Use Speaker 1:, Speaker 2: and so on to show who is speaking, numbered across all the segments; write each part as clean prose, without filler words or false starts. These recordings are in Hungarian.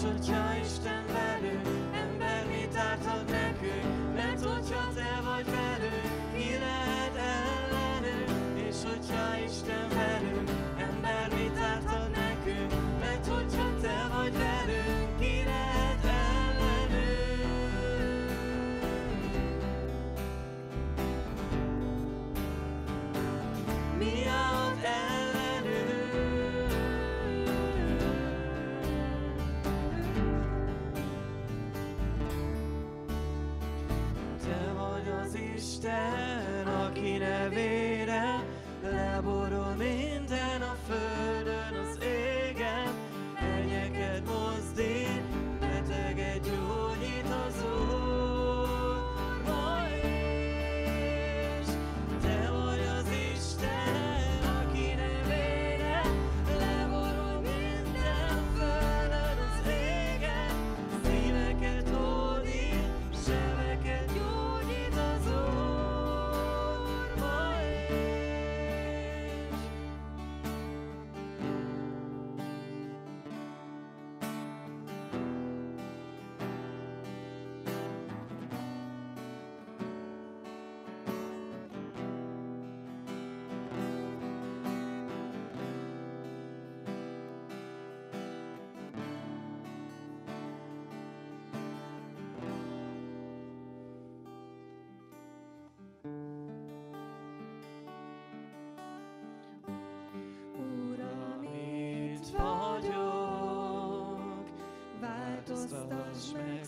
Speaker 1: hogyha Isten velünk, ember mit árthat nekünk, mert hogyha te vagy velünk, ki lehet ellenünk, és hogyha Isten velünk, ember mit árthat nekünk, mert hogyha te vagy velünk, ki lehet ellenünk. Mi állhat ellenünk? Te vagy az Isten, aki nevére leborul minden a földön, az égen, mennyeket mozdít, beteget gyógyít az Úr ma is. Te vagy az Isten, aki nevére leborul minden a földön, az égen, szíveket hódít, sebeket gyógyít az Úr ma is. Uram, itt vagyok, változtass meg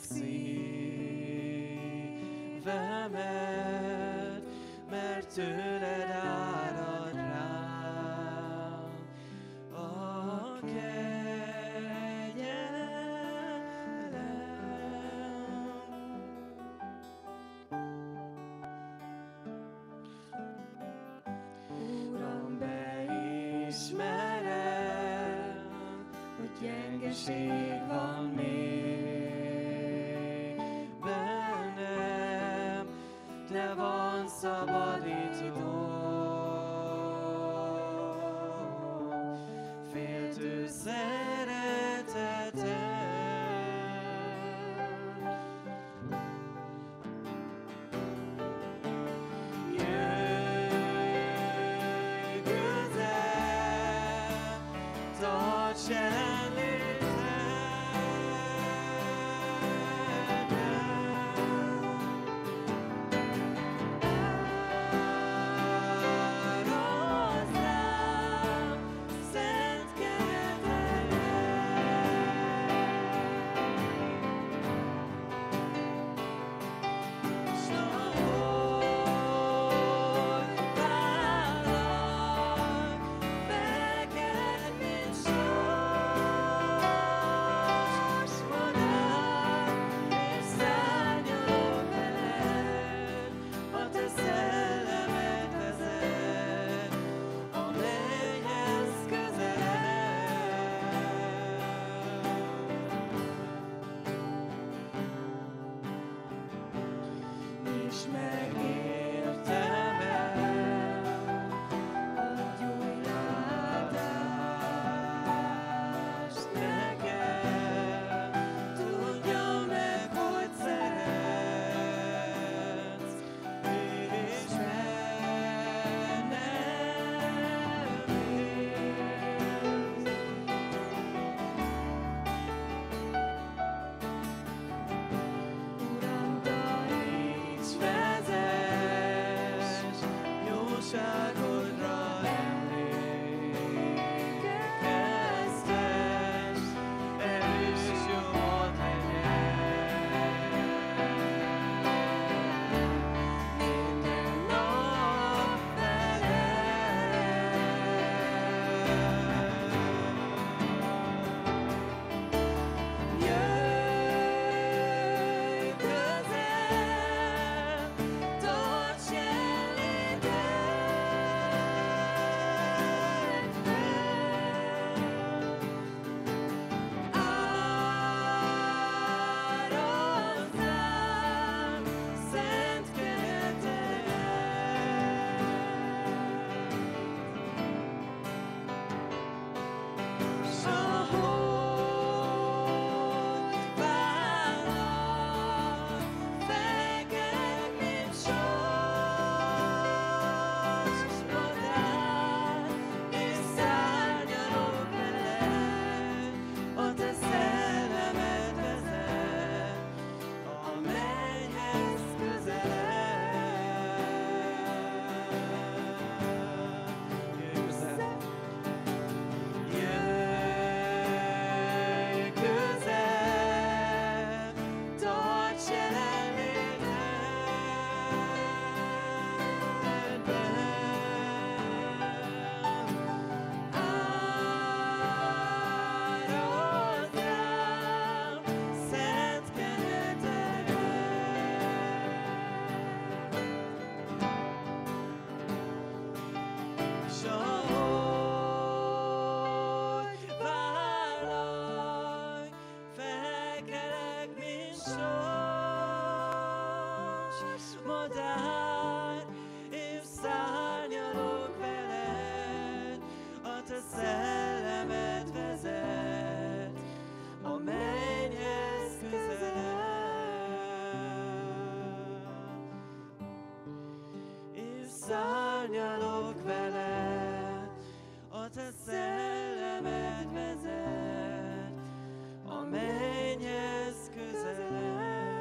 Speaker 1: szívemet, mert tőled árad rám a kegyelem. Uram, beismerem, hogy gyengeség van még bennem, de van szabadító. Féltő szereteted. Jöjj közel, tarts Árazd rám szent kegyelmet, s ahogy várlak, feked, mint sors madár, és szárnyalok veled, a te szellemed vezet a mennyhez közelebb. Nyisd meg értelmem, adj új látást nekem, tudjam meg, hogy szeretsz, és bennem élsz. Uram, taníts, vezess, szárnyalok veled, a te szellemed vezet, a mennyhez közeled.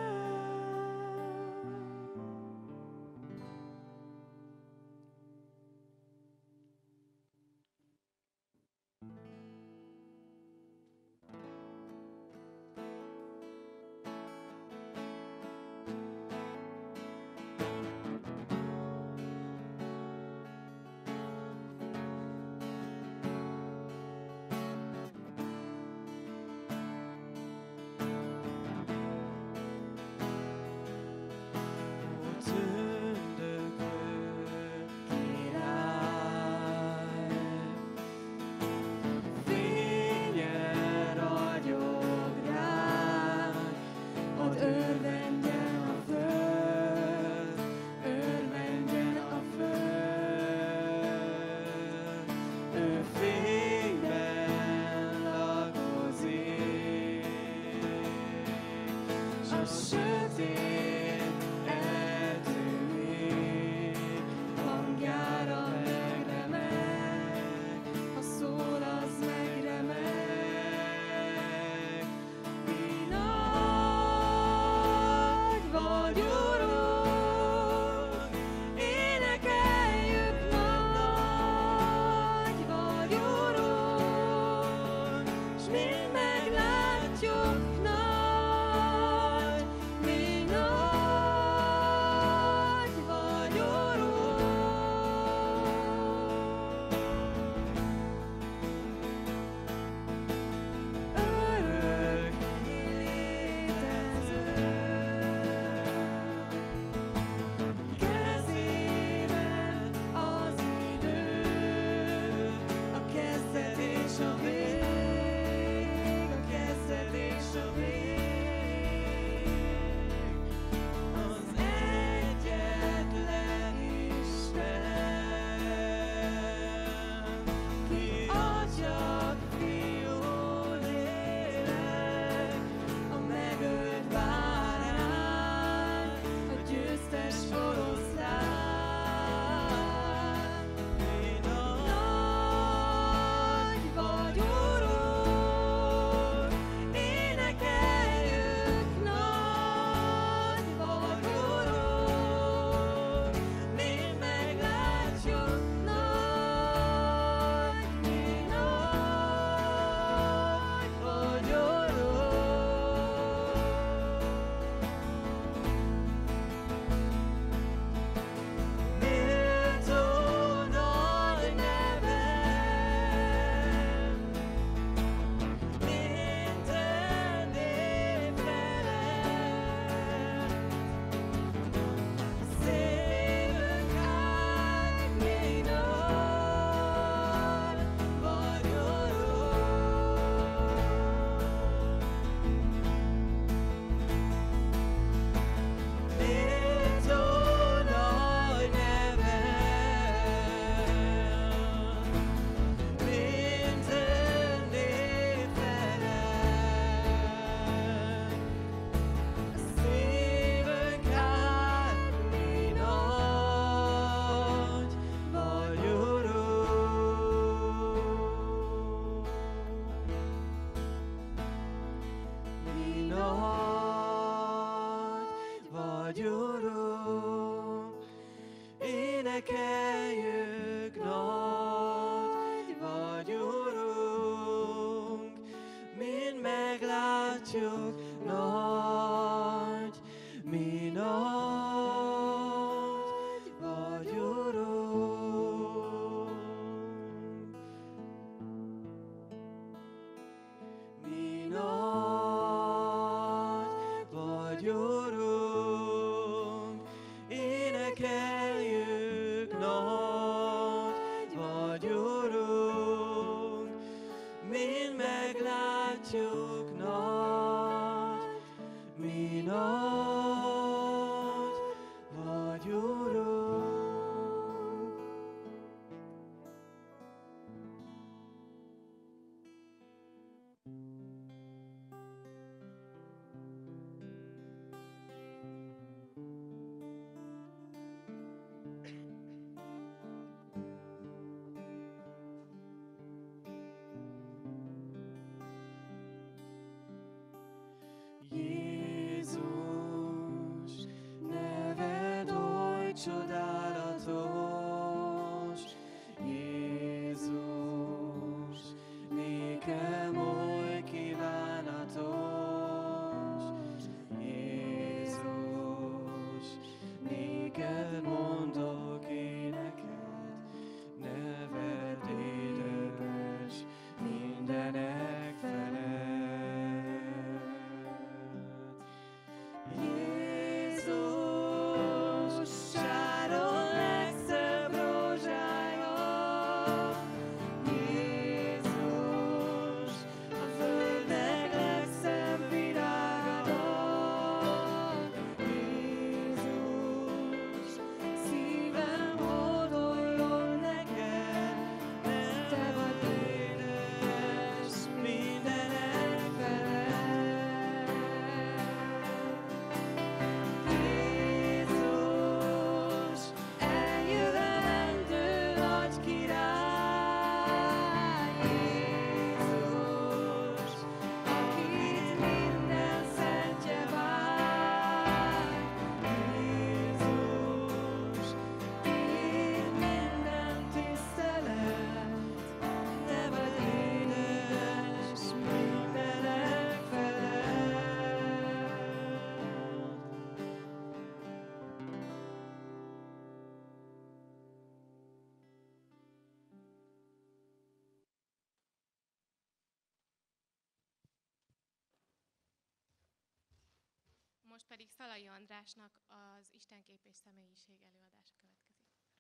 Speaker 1: énekeljük, nagy vagy Urunk, mind meglátjuk, nagy, mi nagy vagy Urunk. Mi nagy vagy Urunk, énekeljük, nagy vagy Urunk, mind meglátjuk, nagy, mi nagy vagy Urunk.
Speaker 2: Most pedig Szalai Andrásnak az Istenkép és személyiség előadása következik.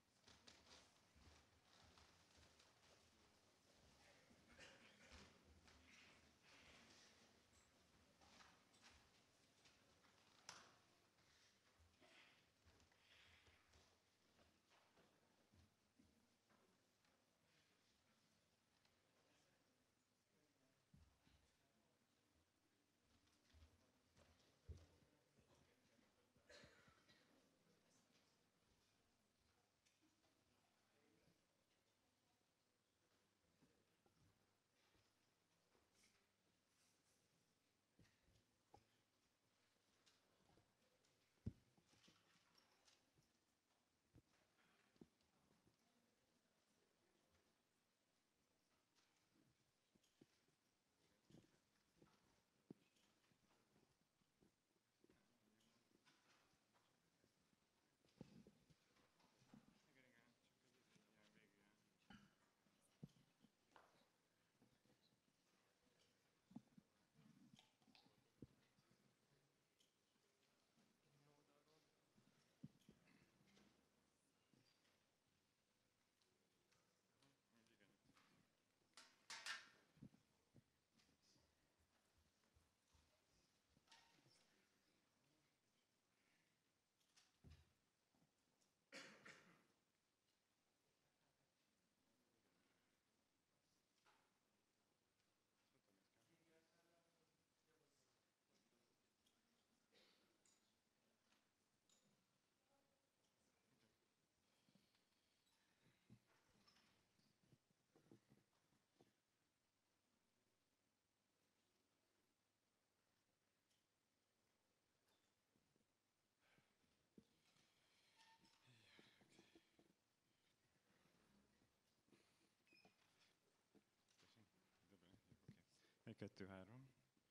Speaker 3: Egy, kettő, három.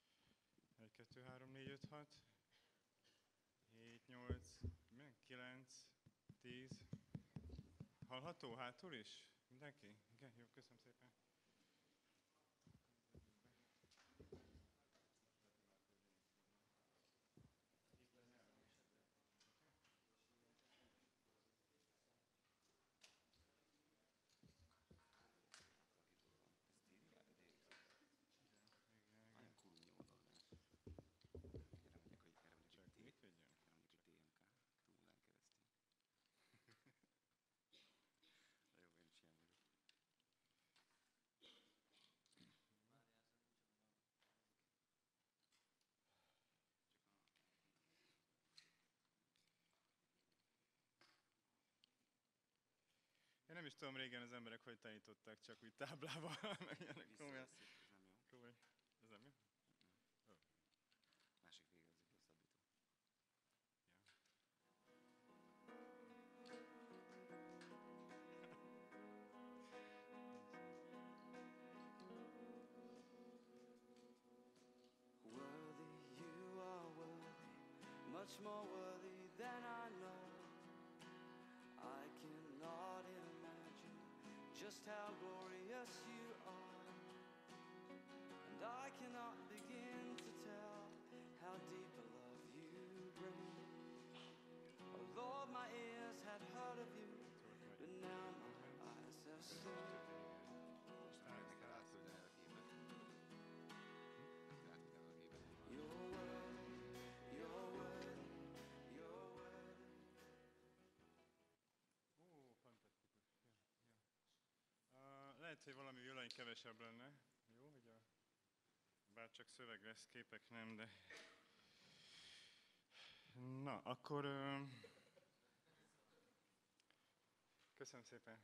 Speaker 3: 1, 2, 3, 4, 5, 6, 7, 8, 9, 10. Hallható hátul is? Mindenki? Igen, jó, köszönöm szépen. Én nem is tudom, régen az emberek hogy tanították, csak úgy táblával. Komolyan. Komoly. Ez nem jó? Oh.
Speaker 4: Másik vége az a szabító.
Speaker 3: Ja.
Speaker 1: Worthy, you are worthy, much more worthy than I know. I cannot imagine just how glorious you are, and I cannot begin to tell how deep a love you bring. Oh Lord, my ears had heard of you, but now my eyes have seen. Your word, your word, your word.
Speaker 3: Fantasztikus. Ja. Lehet, hogy valami villainy kevesebb lenne. Jó, hogy bár csak szöveg lesz, képek nem, de... Na, akkor... Köszönöm szépen.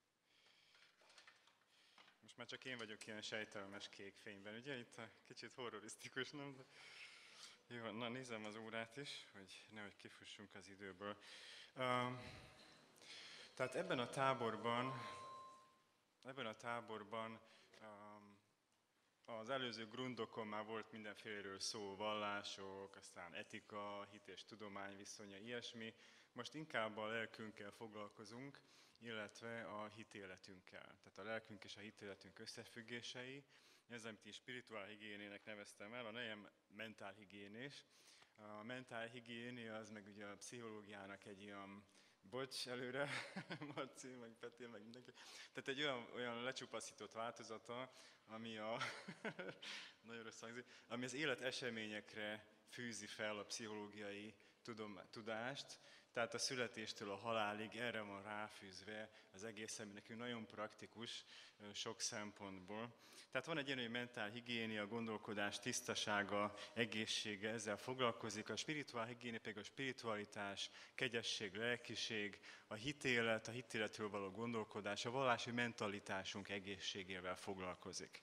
Speaker 3: Most már csak én vagyok ilyen sejtelmes kék fényben, ugye? Itt a kicsit horrorisztikus, nem? De... Jó, na nézem az órát is, hogy nehogy kifussunk az időből. Tehát ebben a táborban az előző grundokon már volt mindenféleről szó, vallások, aztán etika, hit és tudomány viszonya, ilyesmi. Most inkább a lelkünkkel foglalkozunk, illetve a hitéletünkkel. Tehát a lelkünk és a hitéletünk összefüggései. Ez, amit én spirituál higiénének neveztem el, a nejem mentálhigiénés. A mentálhigiénia az meg ugye a pszichológiának egy ilyen, bocs előre, Marci, meg Peti, meg mindenki. Tehát egy olyan lecsupaszított változata, ami nagyon rossz hangzik, ami az élet eseményekre fűzi fel a pszichológiai tudást, tehát a születéstől a halálig erre van ráfűzve az egész, ami nekünk nagyon praktikus sok szempontból. Tehát van egy ilyen mentálhigiénia, gondolkodás, tisztasága, egészsége, ezzel foglalkozik. A spirituál higiénia pedig a spiritualitás, kegyesség, lelkiség, a hitélet, a hitéletről való gondolkodás, a vallási mentalitásunk egészségével foglalkozik.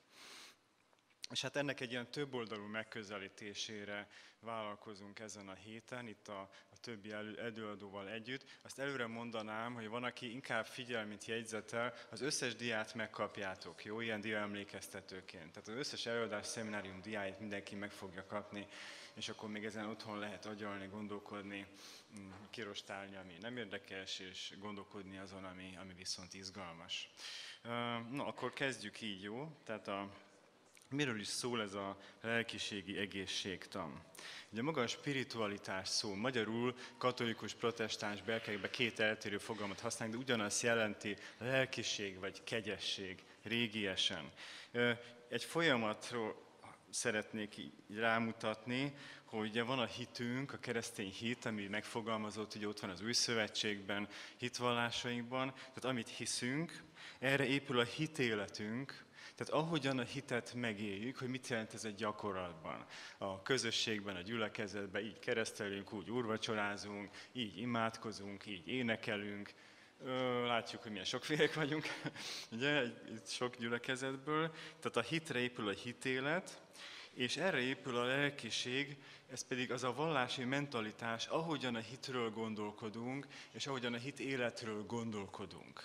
Speaker 3: És hát ennek egy ilyen többoldalú megközelítésére vállalkozunk ezen a héten, itt a többi előadóval együtt. Azt előre mondanám, hogy van, aki inkább figyel, mint jegyzetel, az összes diát megkapjátok, jó? Ilyen diaemlékeztetőként. Tehát az összes előadás szeminárium diáit mindenki meg fogja kapni, és akkor még ezen otthon lehet agyalni, gondolkodni, kirostálni, ami nem érdekes, és gondolkodni azon, ami viszont izgalmas. Na, akkor kezdjük így, jó? Tehát miről is szól ez a lelkiségi egészségtan? Ugye maga a spiritualitás szó, magyarul katolikus, protestáns berkekben két eltérő fogalmat használunk, de ugyanazt jelenti lelkiség vagy kegyesség régiesen. Egy folyamatról szeretnék így rámutatni, hogy ugye van a hitünk, a keresztény hit, ami megfogalmazott, hogy ott van az Új Szövetségben, hitvallásainkban, tehát amit hiszünk, erre épül a hitéletünk. Tehát ahogyan a hitet megéljük, hogy mit jelent ez egy gyakorlatban. A közösségben, a gyülekezetben így keresztelünk, úgy úrvacsorázunk, így imádkozunk, így énekelünk. Látjuk, hogy milyen sokfélek vagyunk, ugye, itt sok gyülekezetből. Tehát a hitre épül a hitélet, és erre épül a lelkiség, ez pedig az a vallási mentalitás, ahogyan a hitről gondolkodunk, és ahogyan a hit életről gondolkodunk.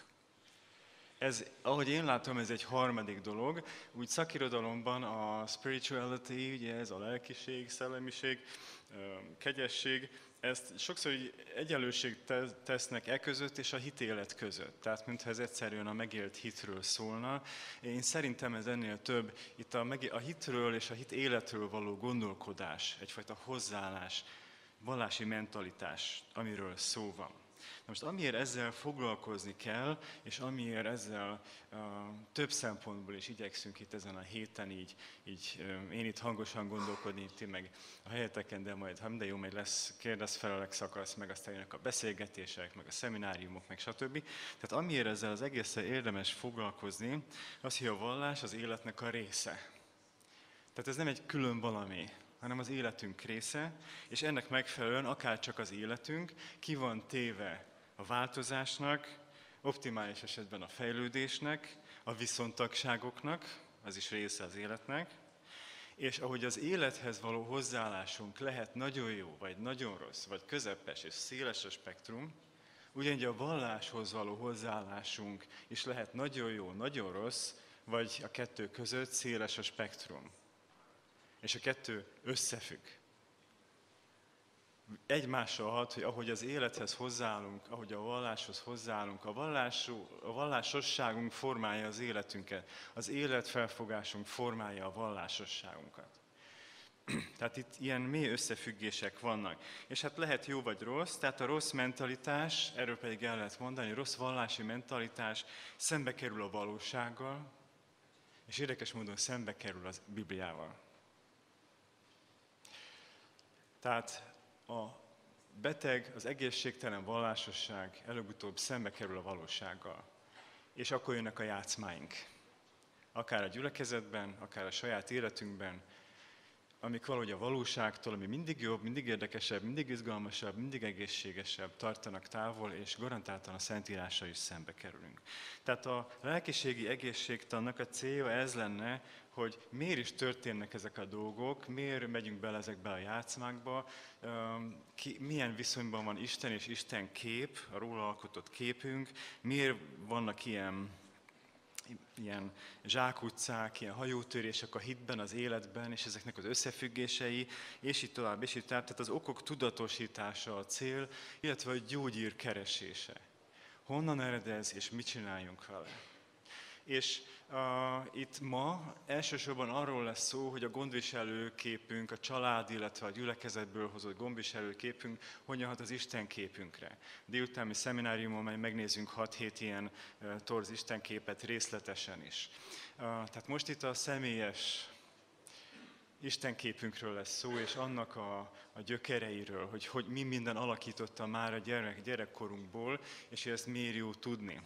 Speaker 3: Ez, ahogy én látom, ez egy harmadik dolog. Úgy szakirodalomban a spirituality, ugye ez a lelkiség, szellemiség, kegyesség, ezt sokszor egyenlőség tesznek között és a hitélet között. Tehát mintha ez egyszerűen a megélt hitről szólna. Én szerintem ez ennél több. Itt a hitről és a hit életről való gondolkodás, egyfajta hozzáállás, vallási mentalitás, amiről szó van. Na most amiért ezzel foglalkozni kell, és amiért ezzel több szempontból is igyekszünk itt ezen a héten így én itt hangosan gondolkodni, ti meg a helyeteken, de majd, ha minden jó, majd lesz kérdezfelelek szakasz, meg aztán jönnek a beszélgetések, meg a szemináriumok, meg stb. Tehát amiért ezzel az egészen érdemes foglalkozni, az, hogy a vallás az életnek a része. Tehát ez nem egy külön valami, hanem az életünk része, és ennek megfelelően akár csak az életünk ki van téve a változásnak, optimális esetben a fejlődésnek, a viszontagságoknak, az is része az életnek, és ahogy az élethez való hozzáállásunk lehet nagyon jó, vagy nagyon rossz, vagy közepes és széles a spektrum, ugyanígy a valláshoz való hozzáállásunk is lehet nagyon jó, nagyon rossz, vagy a kettő között széles a spektrum. És a kettő összefügg. Egymással hat, hogy ahogy az élethez hozzáállunk, ahogy a valláshoz hozzáállunk, a vallásosságunk formálja az életünket, az életfelfogásunk formálja a vallásosságunkat. Tehát itt ilyen mély összefüggések vannak. És hát lehet jó vagy rossz, tehát a rossz mentalitás, erről pedig el lehet mondani, a rossz vallási mentalitás szembe kerül a valósággal, és érdekes módon szembe kerül a Bibliával. Tehát a beteg, az egészségtelen vallásosság előbb-utóbb szembe kerül a valósággal. És akkor jönnek a játszmáink. Akár a gyülekezetben, akár a saját életünkben, amik valahogy a valóságtól, ami mindig jobb, mindig érdekesebb, mindig izgalmasabb, mindig egészségesebb, tartanak távol, és garantáltan a Szentírással is szembe kerülünk. Tehát a lelkiségi egészségtannak a célja ez lenne, hogy miért is történnek ezek a dolgok, miért megyünk bele ezekbe a játszmákba, milyen viszonyban van Isten és Isten kép, a róla alkotott képünk, miért vannak ilyen zsákutcák, ilyen hajótörések a hitben, az életben, és ezeknek az összefüggései, és így tovább, és így tovább. Tehát az okok tudatosítása a cél, illetve a gyógyír keresése. Honnan ered ez, és mit csináljunk vele? És itt ma elsősorban arról lesz szó, hogy a gondviselő képünk, a család, illetve a gyülekezetből hozott gondviselő képünk hogyan hat az Isten képünkre. Délutáni szemináriumon majd megnézzünk 6-7 ilyen torz Isten képet részletesen is. Tehát most itt a személyes Istenképünkről lesz szó, és annak a gyökereiről, hogy mi minden alakította már a gyerekkorunkból, és ezt miért jó tudni.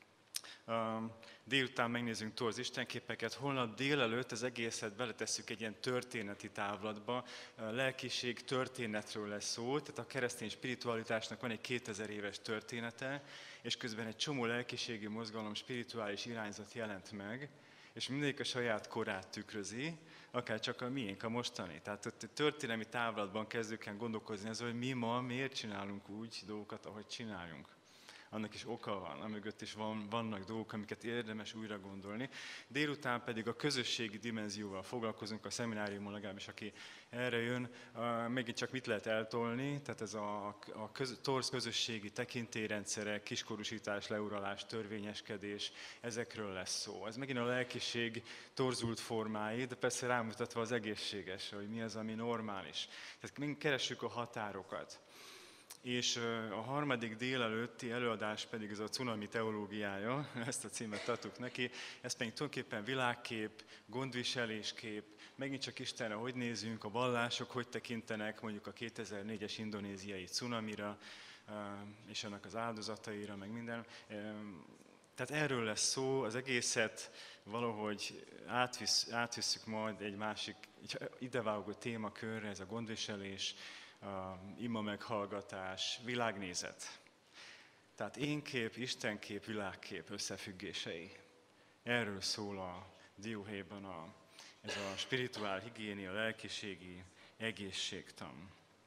Speaker 3: Délután megnézzünk torz istenképeket, holnap délelőtt az egészet beletesszük egy ilyen történeti távlatba, lelkiség történetről lesz szó, tehát a keresztény spiritualitásnak van egy 2000 éves története, és közben egy csomó lelkiségi mozgalom, spirituális irányzat jelent meg, és mindegyik a saját korát tükrözi, akár csak a miénk, a mostani. Tehát ott történelmi távlatban kezdjük el gondolkozni azon, hogy mi ma miért csinálunk úgy dolgokat, ahogy csináljunk. Annak is oka van, amögött is vannak dolgok, amiket érdemes újra gondolni. Délután pedig a közösségi dimenzióval foglalkozunk a szemináriumon, legalábbis aki erre jön, megint csak mit lehet eltolni, tehát ez a torz közösségi tekintélyrendszerek, kiskorúsítás, leuralás, törvényeskedés, ezekről lesz szó. Ez megint a lelkiség torzult formái, de persze rámutatva az egészséges, hogy mi az, ami normális. Tehát mi keressük a határokat. És a harmadik délelőtti előadás pedig ez a cunami teológiája, ezt a címet adtuk neki, ez pedig tulajdonképpen világkép, gondviseléskép, megint csak Istenre hogy nézünk, a vallások hogy tekintenek mondjuk a 2004-es indonéziai cunamira, és annak az áldozataira, meg minden. Tehát erről lesz szó, az egészet valahogy átvisszük majd egy másik idevágó témakörre, ez a gondviselés, ima meghallgatás, világnézet. Tehát énkép, istenkép, világkép összefüggései. Erről szól a dióhéjban ez a spirituál higiénia, lelkiségi egészségtan.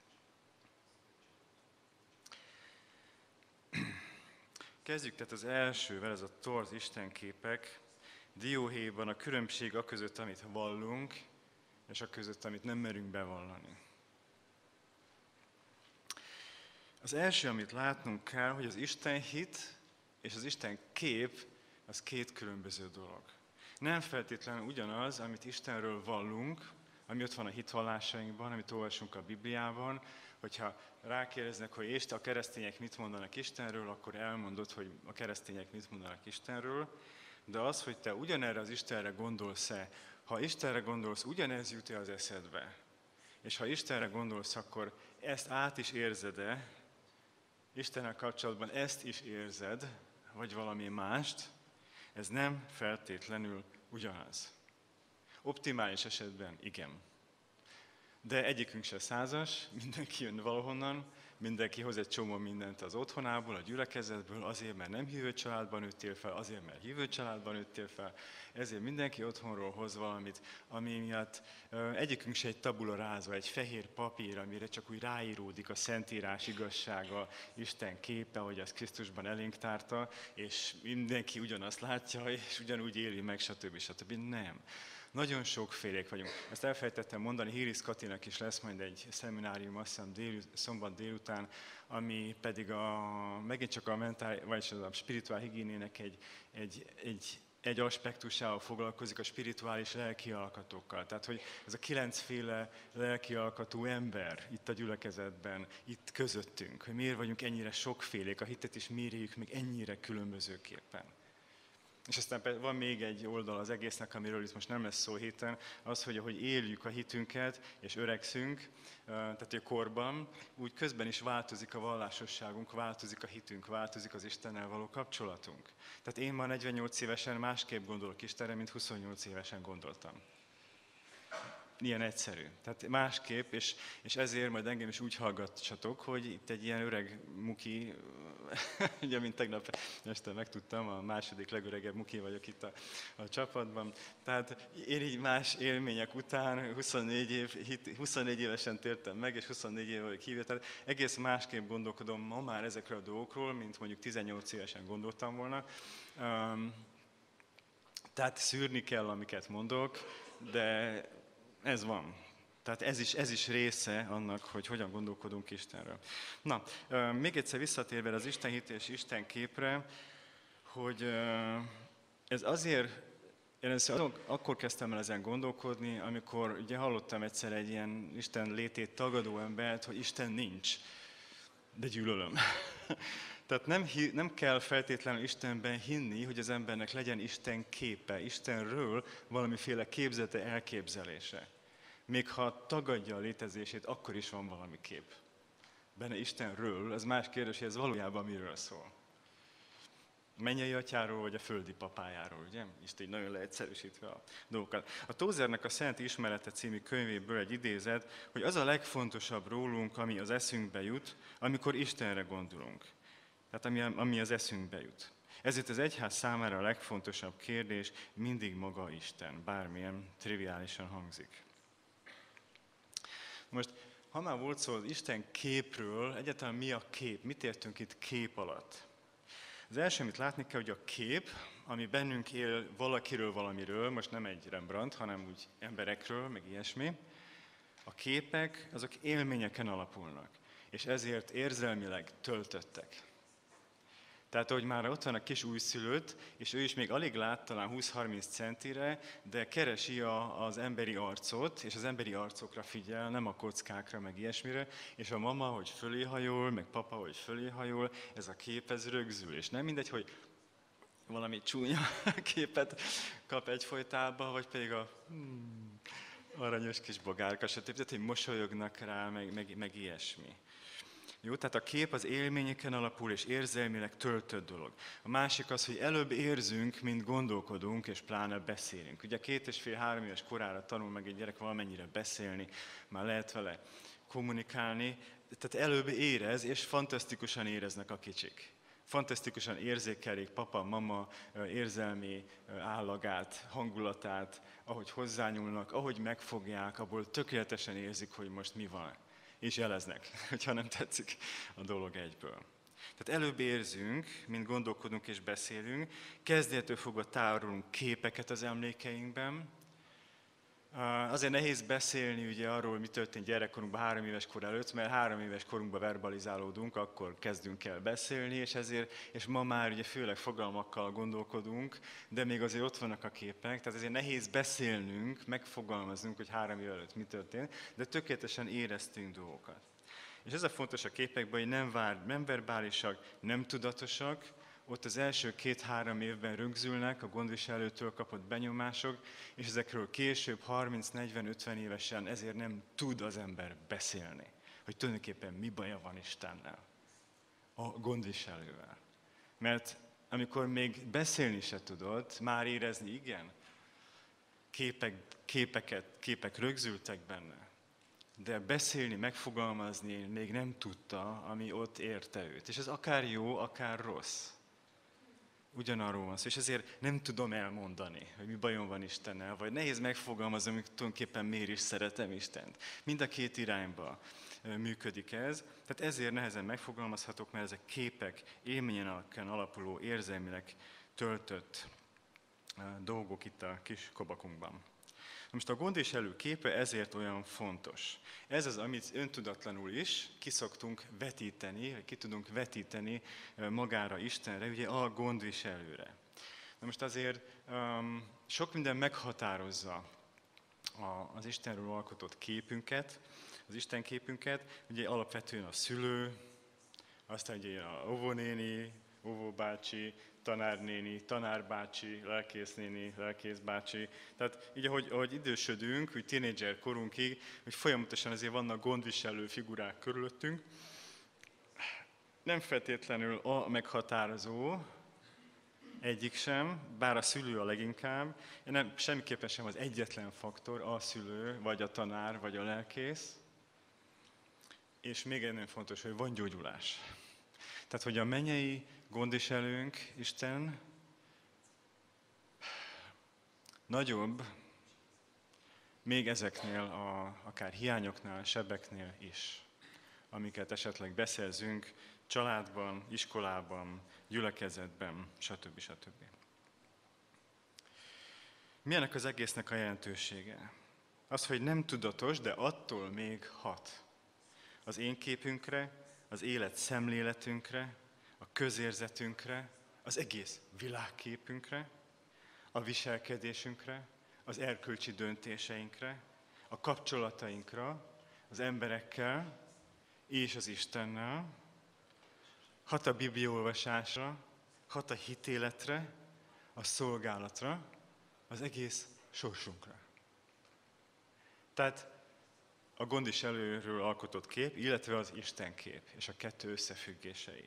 Speaker 3: Kezdjük tehát az elsővel, ez a torz istenképek. Dióhéjban a különbség a között, amit vallunk, és a között, amit nem merünk bevallani. Az első, amit látnunk kell, hogy az Isten hit és az Isten kép, az két különböző dolog. Nem feltétlenül ugyanaz, amit Istenről vallunk, ami ott van a hitvallásainkban, amit olvasunk a Bibliában, hogyha rákérdeznek, hogy és te a keresztények mit mondanak Istenről, akkor elmondod, hogy a keresztények mit mondanak Istenről, de az, hogy te ugyanerre az Istenre gondolsz-e, ha Istenre gondolsz, ugyanez jut-e az eszedbe, és ha Istenre gondolsz, akkor ezt át is érzed-e, Istennel kapcsolatban ezt is érzed, vagy valami mást, ez nem feltétlenül ugyanaz. Optimális esetben igen. De egyikünk se százas, mindenki jön valahonnan, mindenki hoz egy csomó mindent az otthonából, a gyülekezetből, azért, mert nem hívő családban nőttél fel, azért, mert hívő családban nőttél fel, ezért mindenki otthonról hoz valamit, ami miatt egyikünk se egy tabula rasa, egy fehér papír, amire csak úgy ráíródik a Szentírás igazsága, Isten képe, hogy az Krisztusban elénk tárta, és mindenki ugyanazt látja, és ugyanúgy éli meg, stb. Nem. Nagyon sokfélék vagyunk. Ezt elfelejtettem mondani, Híris Katinak is lesz majd egy szeminárium, azt hiszem szombat délután, ami pedig megint csak a spirituál higiénének egy aspektusával foglalkozik, a spirituális lelki alkatokkal. Tehát, hogy ez a 9 féle lelki alkatú ember itt a gyülekezetben, itt közöttünk, hogy miért vagyunk ennyire sokfélék, a hitet is mérjük még ennyire különbözőképpen. És aztán van még egy oldal az egésznek, amiről itt most nem lesz szó héten, az, hogy ahogy éljük a hitünket, és öregszünk, tehát hogy korban, úgy közben is változik a vallásosságunk, változik a hitünk, változik az Istennel való kapcsolatunk. Tehát én ma 48 évesen másképp gondolok Istenre, mint 28 évesen gondoltam. Ilyen egyszerű. Tehát másképp, és ezért majd engem is úgy hallgatsatok, hogy itt egy ilyen öreg muki, ugye, mint tegnap este megtudtam, a második legöregebb muki vagyok itt a csapatban. Tehát én így más élmények után 24 évesen tértem meg, és 24 éve vagyok hívő, tehát egész másképp gondolkodom ma már ezekről a dolgokról, mint mondjuk 18 évesen gondoltam volna. Tehát szűrni kell, amiket mondok, de ez van. Tehát ez is része annak, hogy hogyan gondolkodunk Istenről. Na, még egyszer visszatérve az Istenhit és Istenképre, hogy Ez azért, akkor kezdtem el ezen gondolkodni, amikor ugye hallottam egyszer egy ilyen Isten létét tagadó embert, hogy Isten nincs, de gyűlölöm. Tehát nem kell feltétlenül Istenben hinni, hogy az embernek legyen Isten képe, Istenről valamiféle képzete, elképzelése. Még ha tagadja a létezését, akkor is van valami kép. Benne Istenről, ez más kérdés, hogy ez valójában miről szól. A mennyei atyáról, vagy a földi papájáról, ugye? És így nagyon leegyszerűsítve a dolgokat. A Tozernek a Szent Ismerete című könyvéből egy idézet, hogy az a legfontosabb rólunk, ami az eszünkbe jut, amikor Istenre gondolunk. Tehát ami az eszünkbe jut. Ezért az egyház számára a legfontosabb kérdés mindig maga Isten, bármilyen triviálisan hangzik. Most, ha már volt szó az Isten képről, egyáltalán mi a kép? Mit értünk itt kép alatt? Az első, amit látni kell, hogy a kép, ami bennünk él valakiről, valamiről, most nem egy Rembrandt, hanem úgy emberekről, meg ilyesmi, a képek, azok élményeken alapulnak, és ezért érzelmileg töltöttek. Tehát, ahogy már ott van a kis újszülött, és ő is még alig lát, talán 20-30 centire, de keresi az emberi arcot, és az emberi arcokra figyel, nem a kockákra, meg ilyesmire, és a mama, hogy fölé hajol, meg papa, hogy fölé hajol, ez a kép, ez rögzül. És nem mindegy, hogy valami csúnya képet kap egyfolytában, vagy pedig aranyos kis bogárka, stb. Tehát, hogy mosolyognak rá, meg ilyesmi. Jó, tehát a kép az élményeken alapul és érzelmileg töltött dolog. A másik az, hogy előbb érzünk, mint gondolkodunk, és pláne beszélünk. Ugye 2,5-3 éves korára tanul meg egy gyerek valamennyire beszélni, már lehet vele kommunikálni, tehát előbb érez, és fantasztikusan éreznek a kicsik. Fantasztikusan érzékelik papa, mama érzelmi állagát, hangulatát, ahogy hozzányúlnak, ahogy megfogják, abból tökéletesen érzik, hogy most mi van. És jeleznek, hogyha nem tetszik a dolog egyből. Tehát előbb érzünk, mint gondolkodunk és beszélünk, kezdettől fogva tárolunk képeket az emlékeinkben. Azért nehéz beszélni ugye arról, mi történt gyerekkorunkban 3 éves kor előtt, mert 3 éves korunkban verbalizálódunk, akkor kezdünk el beszélni, és ma már ugye főleg fogalmakkal gondolkodunk, de még azért ott vannak a képek, tehát ezért nehéz beszélnünk, megfogalmaznunk, hogy 3 év előtt mi történt, de tökéletesen éreztünk dolgokat. És ez a fontos a képekben, hogy nem verbálisak, nem tudatosak, ott az első 2-3 évben rögzülnek a gondviselőtől kapott benyomások, és ezekről később 30-40-50 évesen ezért nem tud az ember beszélni, hogy tulajdonképpen mi baja van Istennel, a gondviselővel. Mert amikor még beszélni se tudod, már érezni igen, képek rögzültek benne, de beszélni, megfogalmazni még nem tudta, ami ott érte őt. És ez akár jó, akár rossz. Ugyanarról van szó, és ezért nem tudom elmondani, hogy mi bajom van Istennel, vagy nehéz megfogalmazni, hogy tulajdonképpen miért is szeretem Istent. Mind a két irányba működik ez, tehát ezért nehezen megfogalmazhatok, mert ezek képek, élményeken alapuló, érzelmileg töltött dolgok itt a kis kobakunkban. Most a gondviselő képe ezért olyan fontos. Ez az, amit öntudatlanul is kiszoktunk vetíteni, vagy ki tudunk vetíteni magára, Istenre, ugye a gondviselőre. Na most azért sok minden meghatározza az Istenről alkotott képünket, az Isten képünket, ugye alapvetően a szülő, aztán ugye a óvónéni, óvóbácsi, tanárnéni, tanárbácsi, lelkésznéni, lelkészbácsi. Tehát így, ahogy idősödünk, hogy tínédzser korunkig, hogy folyamatosan azért vannak gondviselő figurák körülöttünk. Nem feltétlenül a meghatározó, egyik sem, bár a szülő a leginkább, nem, semmiképpen sem az egyetlen faktor, a szülő, vagy a tanár, vagy a lelkész. És még egy nagyon fontos, hogy van gyógyulás. Tehát, hogy a mennyei gondviselőnk, Isten, nagyobb, még ezeknél, akár hiányoknál, sebeknél is, amiket esetleg beszerzünk családban, iskolában, gyülekezetben, stb. Stb. Mi ennek az egésznek a jelentősége? Az, hogy nem tudatos, de attól még hat. Az én képünkre, az élet szemléletünkre, a közérzetünkre, az egész világképünkre, a viselkedésünkre, az erkölcsi döntéseinkre, a kapcsolatainkra, az emberekkel és az Istennel, hat a bibliaolvasásra, hat a hitéletre, a szolgálatra, az egész sorsunkra. Tehát a gond is előről alkotott kép, illetve az Isten kép, és a kettő összefüggései.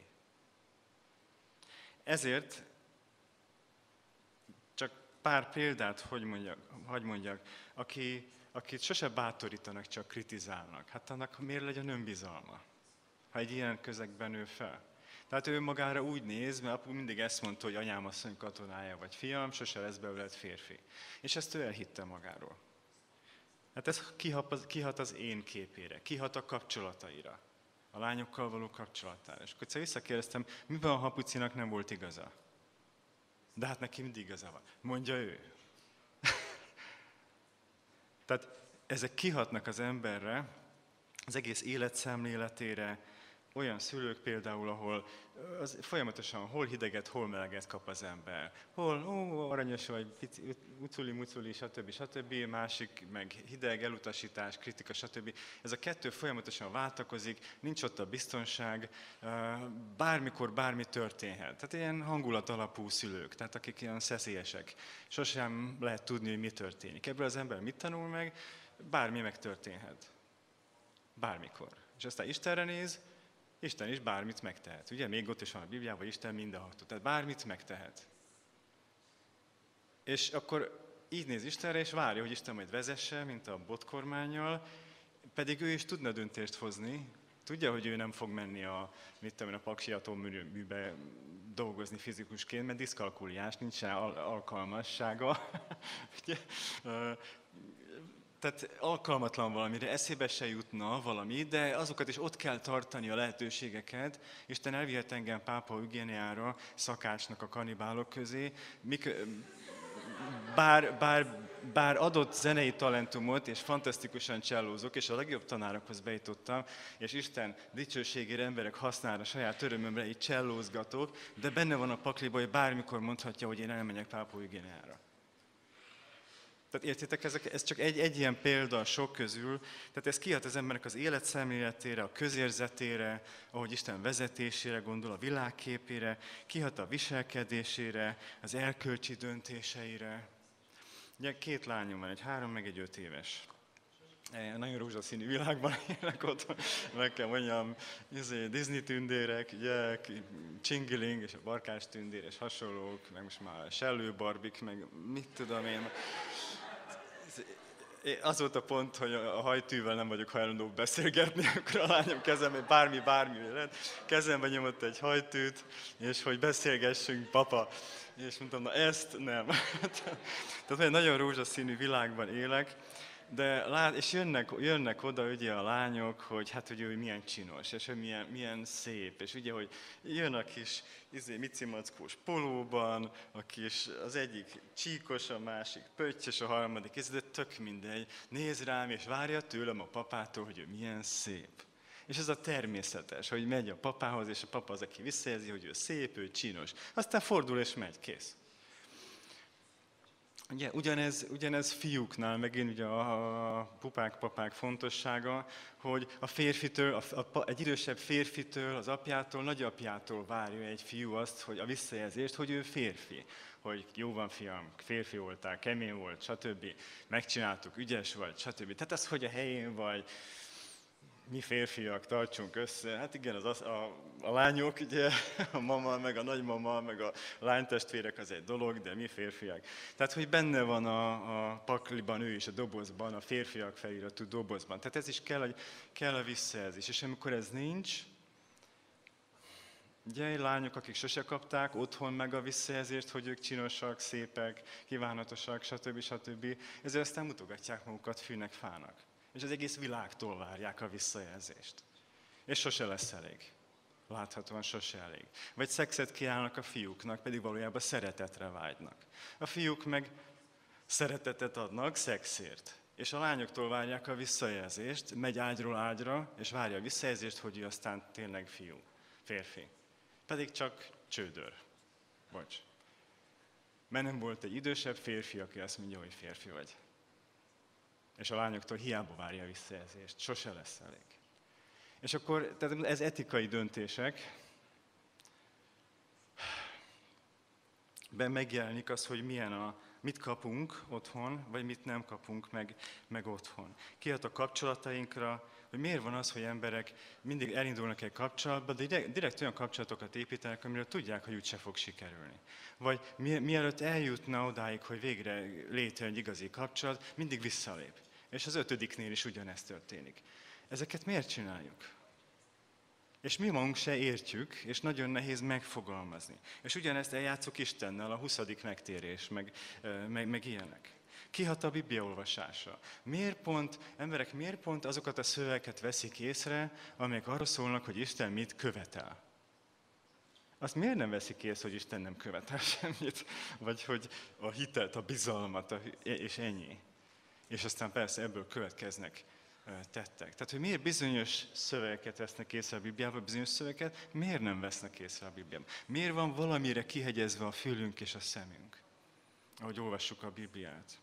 Speaker 3: Ezért csak pár példát, hogy mondjak, akit sose bátorítanak, csak kritizálnak. Hát annak miért legyen önbizalma, ha egy ilyen közegben nő fel? Tehát ő magára úgy néz, mert apu mindig ezt mondta, hogy anyám asszony katonája vagy fiam, sose lesz belőled férfi. És ezt ő elhitte magáról. Hát ez kihat az én képére, kihat a kapcsolataira, a lányokkal való kapcsolatára. És akkor visszakérdeztem, miben a Hapucinak nem volt igaza? De hát neki mindig igaza van. Mondja ő. Tehát ezek kihatnak az emberre, az egész életszemléletére, olyan szülők például, ahol folyamatosan hol hideget, hol meleget kap az ember. Hol aranyos vagy, muculi, stb. Másik meg hideg, elutasítás, kritika, stb. Ez a kettő folyamatosan váltakozik, nincs ott a biztonság, bármikor bármi történhet. Tehát ilyen hangulat alapú szülők, tehát akik ilyen szeszélyesek. Sosem lehet tudni, hogy mi történik. Ebből az ember mit tanul meg? Bármi megtörténhet. Bármikor. És aztán Istenre néz, Isten is bármit megtehet. Ugye, még ott is van a Bibliában, Isten mindenható. Tehát bármit megtehet. És akkor így néz Istenre, és várja, hogy Isten majd vezesse, mint a botkormánnyal, pedig ő is tudna döntést hozni. Tudja, hogy ő nem fog menni a Paksi atomműbe dolgozni fizikusként, mert diszkalkuliás, nincs rá alkalmassága. Tehát alkalmatlan valamire, eszébe se jutna valami, de azokat is ott kell tartani a lehetőségeket. Isten elvihet engem Pápa Eugéniára, szakácsnak a kanibálok közé, bár adott zenei talentumot, és fantasztikusan csellózok, és a legjobb tanárokhoz bejutottam, és Isten dicsőségére emberek hasznára, saját örömömre így csellózgatok, de benne van a pakliba, hogy bármikor mondhatja, hogy én elmegyek Pápa Eugéniára. Tehát értitek, ez csak egy ilyen példa a sok közül, tehát ez kihat az embernek az életszemléletére, a közérzetére, ahogy Isten vezetésére gondol, a világképére, kihat a viselkedésére, az erkölcsi döntéseire. Ugye 2 lányom van, egy 3 meg egy 5 éves. Nagyon rózsaszínű világban élnek ott, meg kell mondjam, Disney tündérek, ugye, Csingiling és a barkás tündér és hasonlók, meg most már sellő barbik, meg mit tudom én. Az volt a pont, hogy a hajtűvel nem vagyok hajlandó beszélgetni, akkor a lányom kezembe, bármi lett, kezembe nyomott egy hajtűt, és hogy beszélgessünk, papa. És mondtam, na ezt nem. Tehát egy nagyon rózsaszínű világban élek, és jönnek oda ugye a lányok, hogy hát, hogy ő milyen csinos, és hogy milyen szép, és ugye, hogy jön a kis micimackós polóban, az egyik csíkos, a másik pöttyös, a harmadik, de tök mindegy, néz rám, és várja tőlem a papától, hogy ő milyen szép. És ez a természetes, hogy megy a papához, és a papa az, aki visszajelzi, hogy ő szép, ő csinos. Aztán fordul és megy, kész. Ugye, ugyanez fiúknál, megint ugye a papák fontossága, hogy a férfitől, egy idősebb férfitől, az apjától, nagyapjától várja egy fiú azt, hogy a visszajelzést, hogy ő férfi. Hogy jó van fiam, férfi voltál, kemény volt, stb. Megcsináltuk, ügyes vagy, stb. Tehát ez, hogy a helyén vagy, mi férfiak tartsunk össze, hát igen, a lányok, ugye, a mama, meg a nagymama, meg a lánytestvérek az egy dolog, de mi férfiak. Tehát, hogy benne van a pakliban ő is, a dobozban, a férfiak feliratú dobozban. Tehát ez is kell a visszajelzés. És amikor ez nincs, ugye, lányok, akik sose kapták otthon meg a visszajelzést, hogy ők csinosak, szépek, kívánatosak, stb. Ezért aztán mutogatják magukat fűnek, fának. És az egész világtól várják a visszajelzést. És sose lesz elég. Láthatóan sose elég. Vagy szexet kínálnak a fiúknak, pedig valójában szeretetre vágynak. A fiúk meg szeretetet adnak szexért. És a lányoktól várják a visszajelzést, megy ágyról ágyra, és várja a visszajelzést, hogy ő aztán tényleg fiú, férfi. Pedig csak csődör. Bocs. Mert nem volt egy idősebb férfi, aki azt mondja, hogy férfi vagy. És a lányoktól hiába várja a visszajelzést, sose lesz elég. És akkor, tehát ez etikai döntések, ben megjelenik az, hogy mit kapunk otthon, vagy mit nem kapunk meg otthon. Kihat a kapcsolatainkra, hogy miért van az, hogy emberek mindig elindulnak egy kapcsolatba, de direkt olyan kapcsolatokat építenek, amiről tudják, hogy úgyse fog sikerülni. Vagy mielőtt eljutna odáig, hogy végre létrejön egy igazi kapcsolat, mindig visszalép. És az 5. is ugyanezt történik. Ezeket miért csináljuk? És mi magunk se értjük, és nagyon nehéz megfogalmazni. És ugyanezt eljátszok Istennel, a 20. megtérés, meg ilyenek. Kihat a Biblia olvasása? Emberek miért pont azokat a szövegeket veszik észre, amelyek arra szólnak, hogy Isten mit követel? Azt miért nem veszik észre, hogy Isten nem követel semmit? Vagy hogy a hitet, a bizalmat, és ennyi. És aztán persze ebből következnek tettek. Tehát, hogy miért bizonyos szövegeket vesznek észre a Bibliában, bizonyos szövegeket miért nem vesznek észre a Bibliában? Miért van valamire kihegyezve a fülünk és a szemünk, ahogy olvassuk a Bibliát?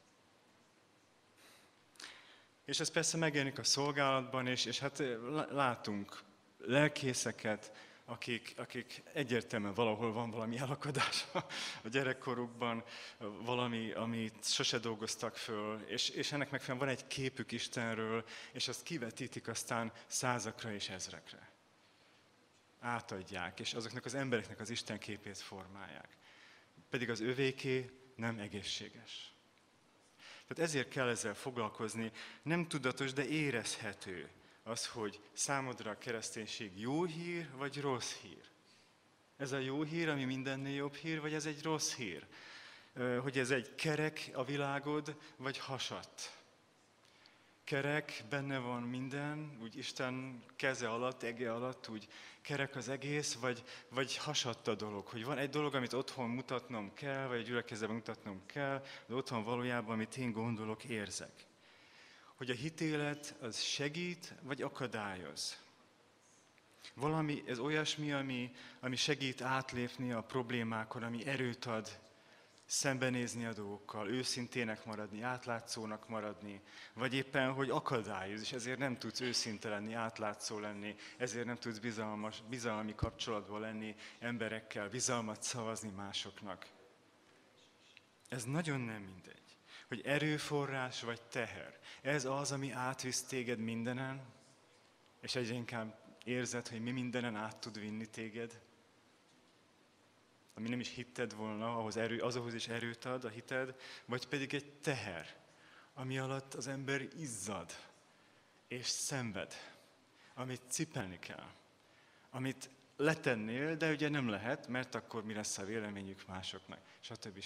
Speaker 3: És ez persze megjelenik a szolgálatban, és hát látunk lelkészeket, akik egyértelműen valahol van valami elakadás a gyerekkorukban, valami, amit sose dolgoztak föl, és ennek megfelelően van egy képük Istenről, és azt kivetítik aztán százakra és ezrekre. Átadják, és azoknak az embereknek az Isten képét formálják. Pedig az övéké nem egészséges. Tehát ezért kell ezzel foglalkozni, nem tudatos, de érezhető az, hogy számodra a kereszténység jó hír, vagy rossz hír. Ez a jó hír, ami mindennél jobb hír, vagy ez egy rossz hír? Hogy ez egy kerek a világod, vagy hasadt? Kerek, benne van minden, úgy Isten keze alatt, ege alatt, úgy kerek az egész, vagy hasadt a dolog? Hogy van egy dolog, amit otthon mutatnom kell, vagy a gyülekezetben mutatnom kell, de otthon valójában, amit én gondolok, érzek. Hogy a hitélet az segít, vagy akadályoz. Valami, ez olyasmi, ami segít átlépni a problémákon, ami erőt ad szembenézni a dolgokkal, őszintének maradni, átlátszónak maradni, vagy éppen, hogy akadályoz, és ezért nem tudsz őszinte lenni, átlátszó lenni, ezért nem tudsz bizalmi kapcsolatban lenni emberekkel, bizalmat szavazni másoknak. Ez nagyon nem mindegy. Hogy erőforrás vagy teher. Ez az, ami átvisz téged mindenen, és egyre inkább érzed, hogy mi mindenen át tud vinni téged. Ami nem is hitted volna, ahhoz is erőt ad a hited, vagy pedig egy teher, ami alatt az ember izzad és szenved, amit cipelni kell, amit letennél, de ugye nem lehet, mert akkor mi lesz a véleményük másoknak, stb.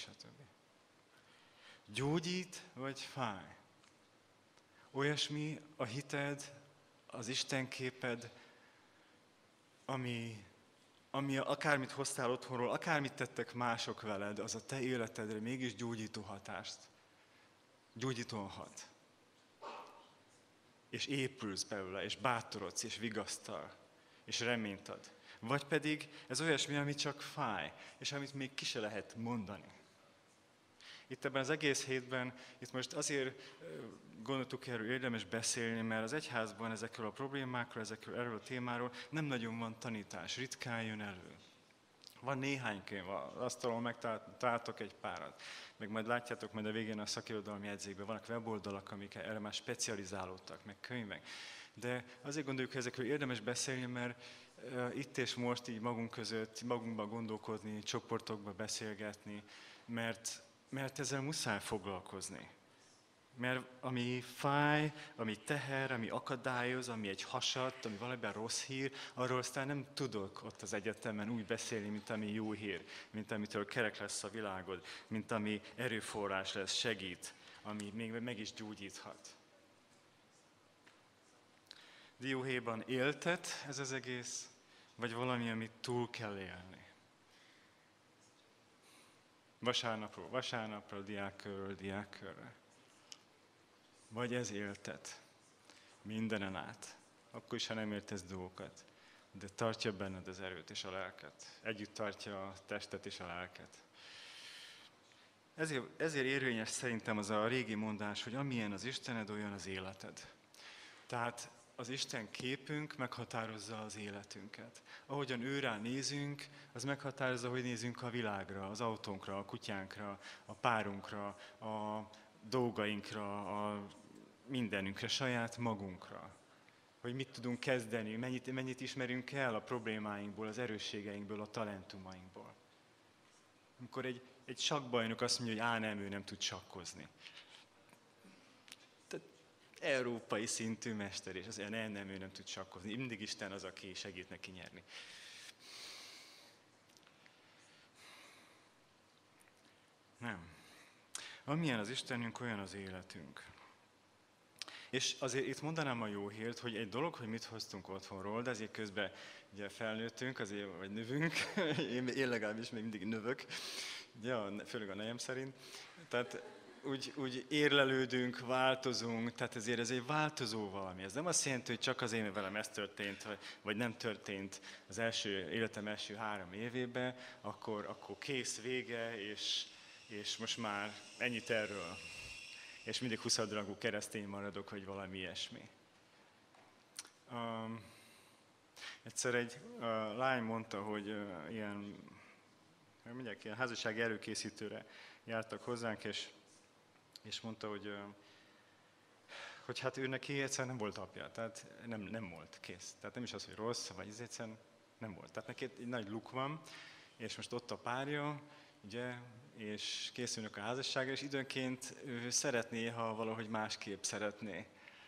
Speaker 3: Gyógyít vagy fáj? Olyasmi a hited, az Isten képed, ami akármit hoztál otthonról, akármit tettek mások veled, az a te életedre mégis gyógyítóan hat. És épülsz belőle, és bátorodsz, és vigasztal, és reményt ad. Vagy pedig ez olyasmi, ami csak fáj, és amit még ki se lehet mondani. Itt ebben az egész hétben, itt most azért gondoltuk erről érdemes beszélni, mert az egyházban ezekről a problémákról, erről a témáról nem nagyon van tanítás, ritkán jön elő. Van néhány könyv, az asztalon megtaláltok egy párat, meg majd látjátok majd a végén a szakirodalmi jegyzékben, vannak weboldalak, amik erre már specializálódtak, meg könyvek. De azért gondoljuk, hogy ezekről érdemes beszélni, mert itt és most így magunk között, magunkban gondolkodni, csoportokba beszélgetni, mert ezzel muszáj foglalkozni. Mert ami fáj, ami teher, ami akadályoz, ami egy hasadt, ami valamiben rossz hír, arról aztán nem tudok ott az egyetemen úgy beszélni, mint ami jó hír, mint amitől kerek lesz a világod, mint ami erőforrás lesz, segít, ami még meg is gyógyíthat. Dióhéjban éltet ez az egész, vagy valami, amit túl kell élni? Vasárnapról vasárnapra, diákkörről diákkörre. Vagy ez éltet mindenen át. Akkor is, ha nem értesz dolgokat. De tartja benned az erőt és a lelket. Együtt tartja a testet és a lelket. Ezért érvényes szerintem az a régi mondás, hogy amilyen az Istened, olyan az életed. Tehát az Isten képünk meghatározza az életünket. Ahogyan ő rá nézünk, az meghatározza, hogy nézünk a világra, az autónkra, a kutyánkra, a párunkra, a dolgainkra, a mindenünkre, saját magunkra. Hogy mit tudunk kezdeni, mennyit ismerünk el a problémáinkból, az erősségeinkből, a talentumainkból. Amikor egy sakkbajnok azt mondja, hogy nem, ő nem tud sakkozni. Tehát európai szintű mester, és azért nem, ő nem tud sakkozni. Mindig Isten az, aki segít neki nyerni. Nem. Amilyen az Istenünk, olyan az életünk. És azért itt mondanám a jó hírt, hogy egy dolog, hogy mit hoztunk otthonról, de azért közben ugye felnőttünk, azért, vagy növünk, én legalábbis még mindig növök, ugye, főleg a nejem szerint. Tehát úgy érlelődünk, változunk, tehát ezért ez egy változó valami. Ez nem azt jelenti, hogy csak azért, mert velem ez történt, vagy nem történt az életem első 3 évében, akkor kész, vége, és most már ennyit erről. És mindig 20-rangú keresztény maradok, vagy valami ilyesmi. Egyszer egy lány mondta, hogy ilyen házassági előkészítőre jártak hozzánk, és mondta, hogy hát ő neki egyszerűen nem volt apja, tehát nem volt, kész. Tehát nem is az, hogy rossz, vagy egyszerűen nem volt. Tehát neki egy nagy luk van, és most ott a párja, ugye, és készülnek a házasságra, és időnként ő szeretné, ha valahogy másképp szeretné.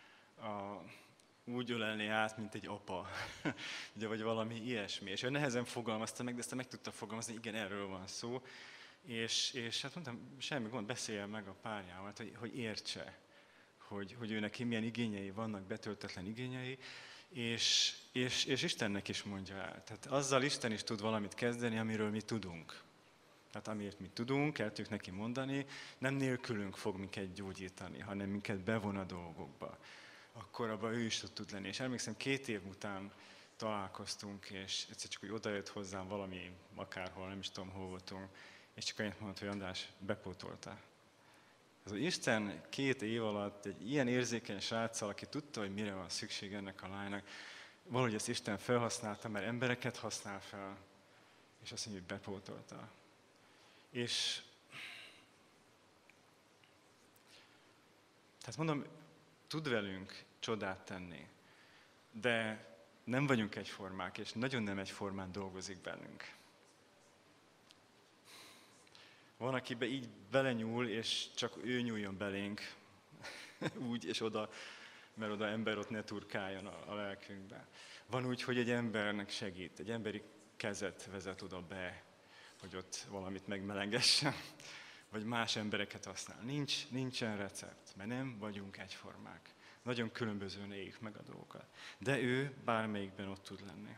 Speaker 3: Úgy ölelné át, mint egy apa, ugye, vagy valami ilyesmi. És ő nehezen fogalmazta meg, de ezt meg tudta fogalmazni, igen, erről van szó. És hát mondtam, semmi gond, beszéljen meg a párjával, hogy értse, hogy ő neki milyen igényei vannak, betöltetlen igényei, és Istennek is mondja el. Tehát azzal Isten is tud valamit kezdeni, amiről mi tudunk. Tehát amiért mi tudunk, el tudjuk neki mondani, nem nélkülünk fog minket gyógyítani, hanem minket bevon a dolgokba. Akkor abban ő is tud lenni. És emlékszem, 2 év után találkoztunk, és egyszer csak úgy odajött hozzám valami, akárhol, nem is tudom, hol voltunk, és csak annyit mondott, hogy András, bepótolta. Az Isten 2 év alatt egy ilyen érzékeny sráccal, aki tudta, hogy mire van szükség ennek a lánynak, valahogy ezt Isten felhasználta, mert embereket használ fel, és azt mondja, hogy bepótolta. És tehát mondom, tud velünk csodát tenni, de nem vagyunk egyformák, és nagyon nem egyformán dolgozik bennünk. Van, akibe így belenyúl, és csak ő nyúljon belénk, úgy és oda, mert oda ember ott ne turkáljon a lelkünkbe. Van úgy, hogy egy embernek segít, egy emberi kezet vezet oda be, hogy ott valamit megmelengessen, vagy más embereket használ. Nincsen recept, mert nem vagyunk egyformák. Nagyon különbözően éljük meg a dolgokat. De ő bármelyikben ott tud lenni.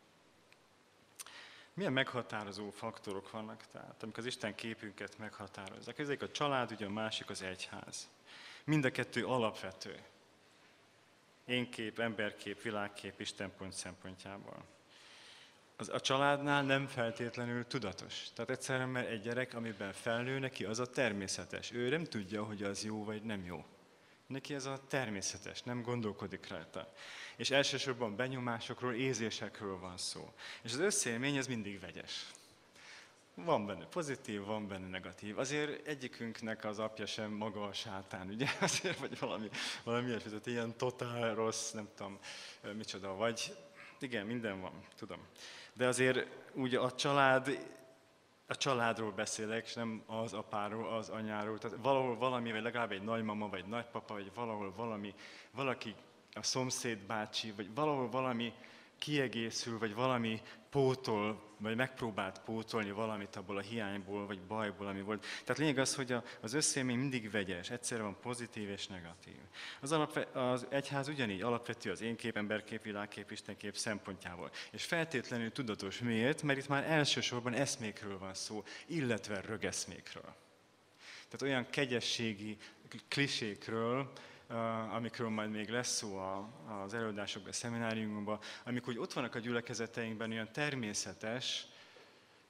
Speaker 3: Milyen meghatározó faktorok vannak tehát, amik az Isten képünket meghatározzák? Ezek a család, ugye a másik az egyház. Mind a 2 alapvető. Én kép, emberkép, világkép, Istenpont szempontjából. A családnál nem feltétlenül tudatos. Tehát egyszerűen, mert egy gyerek, amiben felnő neki, az a természetes. Ő nem tudja, hogy az jó vagy nem jó. Neki ez a természetes, nem gondolkodik rajta. És elsősorban benyomásokról, érzésekről van szó. És az összélmény az mindig vegyes. Van benne pozitív, van benne negatív. Azért egyikünknek az apja sem maga a sátán, ugye? Azért, vagy valami ilyesmi, ilyen totál rossz, nem tudom micsoda, vagy igen, minden van, tudom. De azért úgy a családról beszélek, és nem az apáról, az anyáról. Tehát valahol valami, vagy legalább egy nagymama, vagy nagypapa, vagy valahol valaki, a szomszéd bácsi, vagy valahol valami kiegészül, vagy valami pótol, vagy megpróbált pótolni valamit abból a hiányból, vagy bajból, ami volt. Tehát lényeg az, hogy az összélmény mindig vegyes, egyszerre van pozitív és negatív. Az egyház ugyanígy alapvető az én kép, emberkép, világkép, istenkép szempontjából. És feltétlenül tudatos. Miért? Mert itt már elsősorban eszmékről van szó, illetve rögeszmékről. Tehát olyan kegyességi klisékről, amikről majd még lesz szó az előadásokban, a szemináriumokban, amikor ott vannak a gyülekezeteinkben, olyan természetes,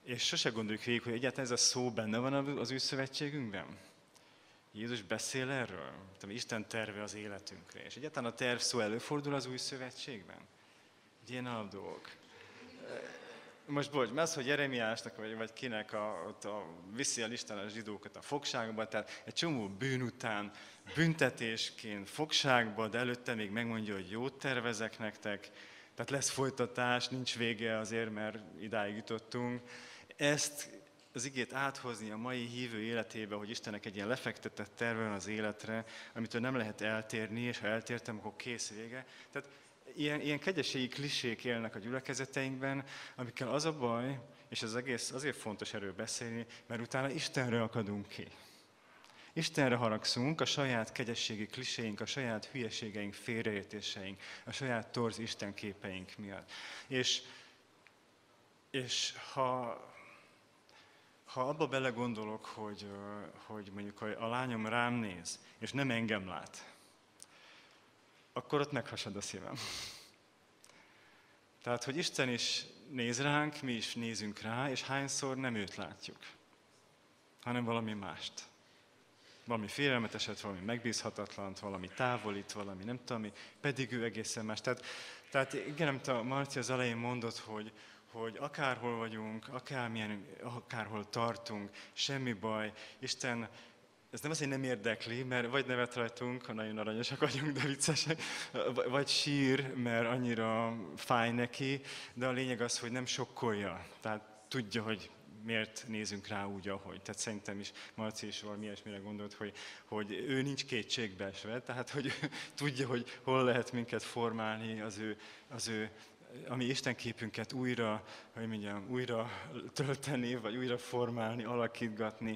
Speaker 3: És sose gondoljuk végig, hogy egyáltalán ez a szó benne van az új szövetségünkben. Jézus beszél erről, Isten terve az életünkre. És egyáltalán a terv szó előfordul az új szövetségben. Ilyen alapdolgok. Most bocs, az, hogy Jeremiásnak vagy kinek viszi el Isten a zsidókat a fogságba, tehát egy csomó bűn után büntetésként fogságba, de előtte még megmondja, hogy jót tervezek nektek, tehát lesz folytatás, nincs vége azért, mert idáig jutottunk. Ezt az igét áthozni a mai hívő életébe, hogy Istennek egy ilyen lefektetett terve van az életre, amitől nem lehet eltérni, és ha eltértem, akkor kész vége. Tehát ilyen kegyességi klisék élnek a gyülekezeteinkben, amikkel az a baj, és az egész azért fontos erről beszélni, mert utána Istenre akadunk ki. Istenre haragszunk a saját kegyességi kliséink, a saját hülyeségeink, félreértéseink, a saját torz Isten képeink miatt. És ha abba belegondolok, hogy mondjuk a lányom rám néz, és nem engem lát, akkor ott meghasad a szívem. Tehát, hogy Isten is néz ránk, mi is nézünk rá, és hányszor nem őt látjuk, hanem valami mást. Valami félelmeteset, valami megbízhatatlant, valami távolít, valami nem tudom, pedig ő egészen más. Tehát igen, amit a Marci az elején mondott, hogy akárhol vagyunk, akárhol tartunk, semmi baj, Isten, ez nem azt, hogy nem érdekli, mert vagy nevet rajtunk, ha nagyon aranyosak vagyunk, de viccesek, vagy sír, mert annyira fáj neki, de a lényeg az, hogy nem sokkolja. Tehát tudja, hogy miért nézünk rá úgy, ahogy. Tehát szerintem is Marci is valami ilyesmire gondolt, hogy ő nincs kétségbeesve, tehát hogy tudja, hogy hol lehet minket formálni, az ő a mi istenképünket újra tölteni, vagy újra formálni, alakítgatni.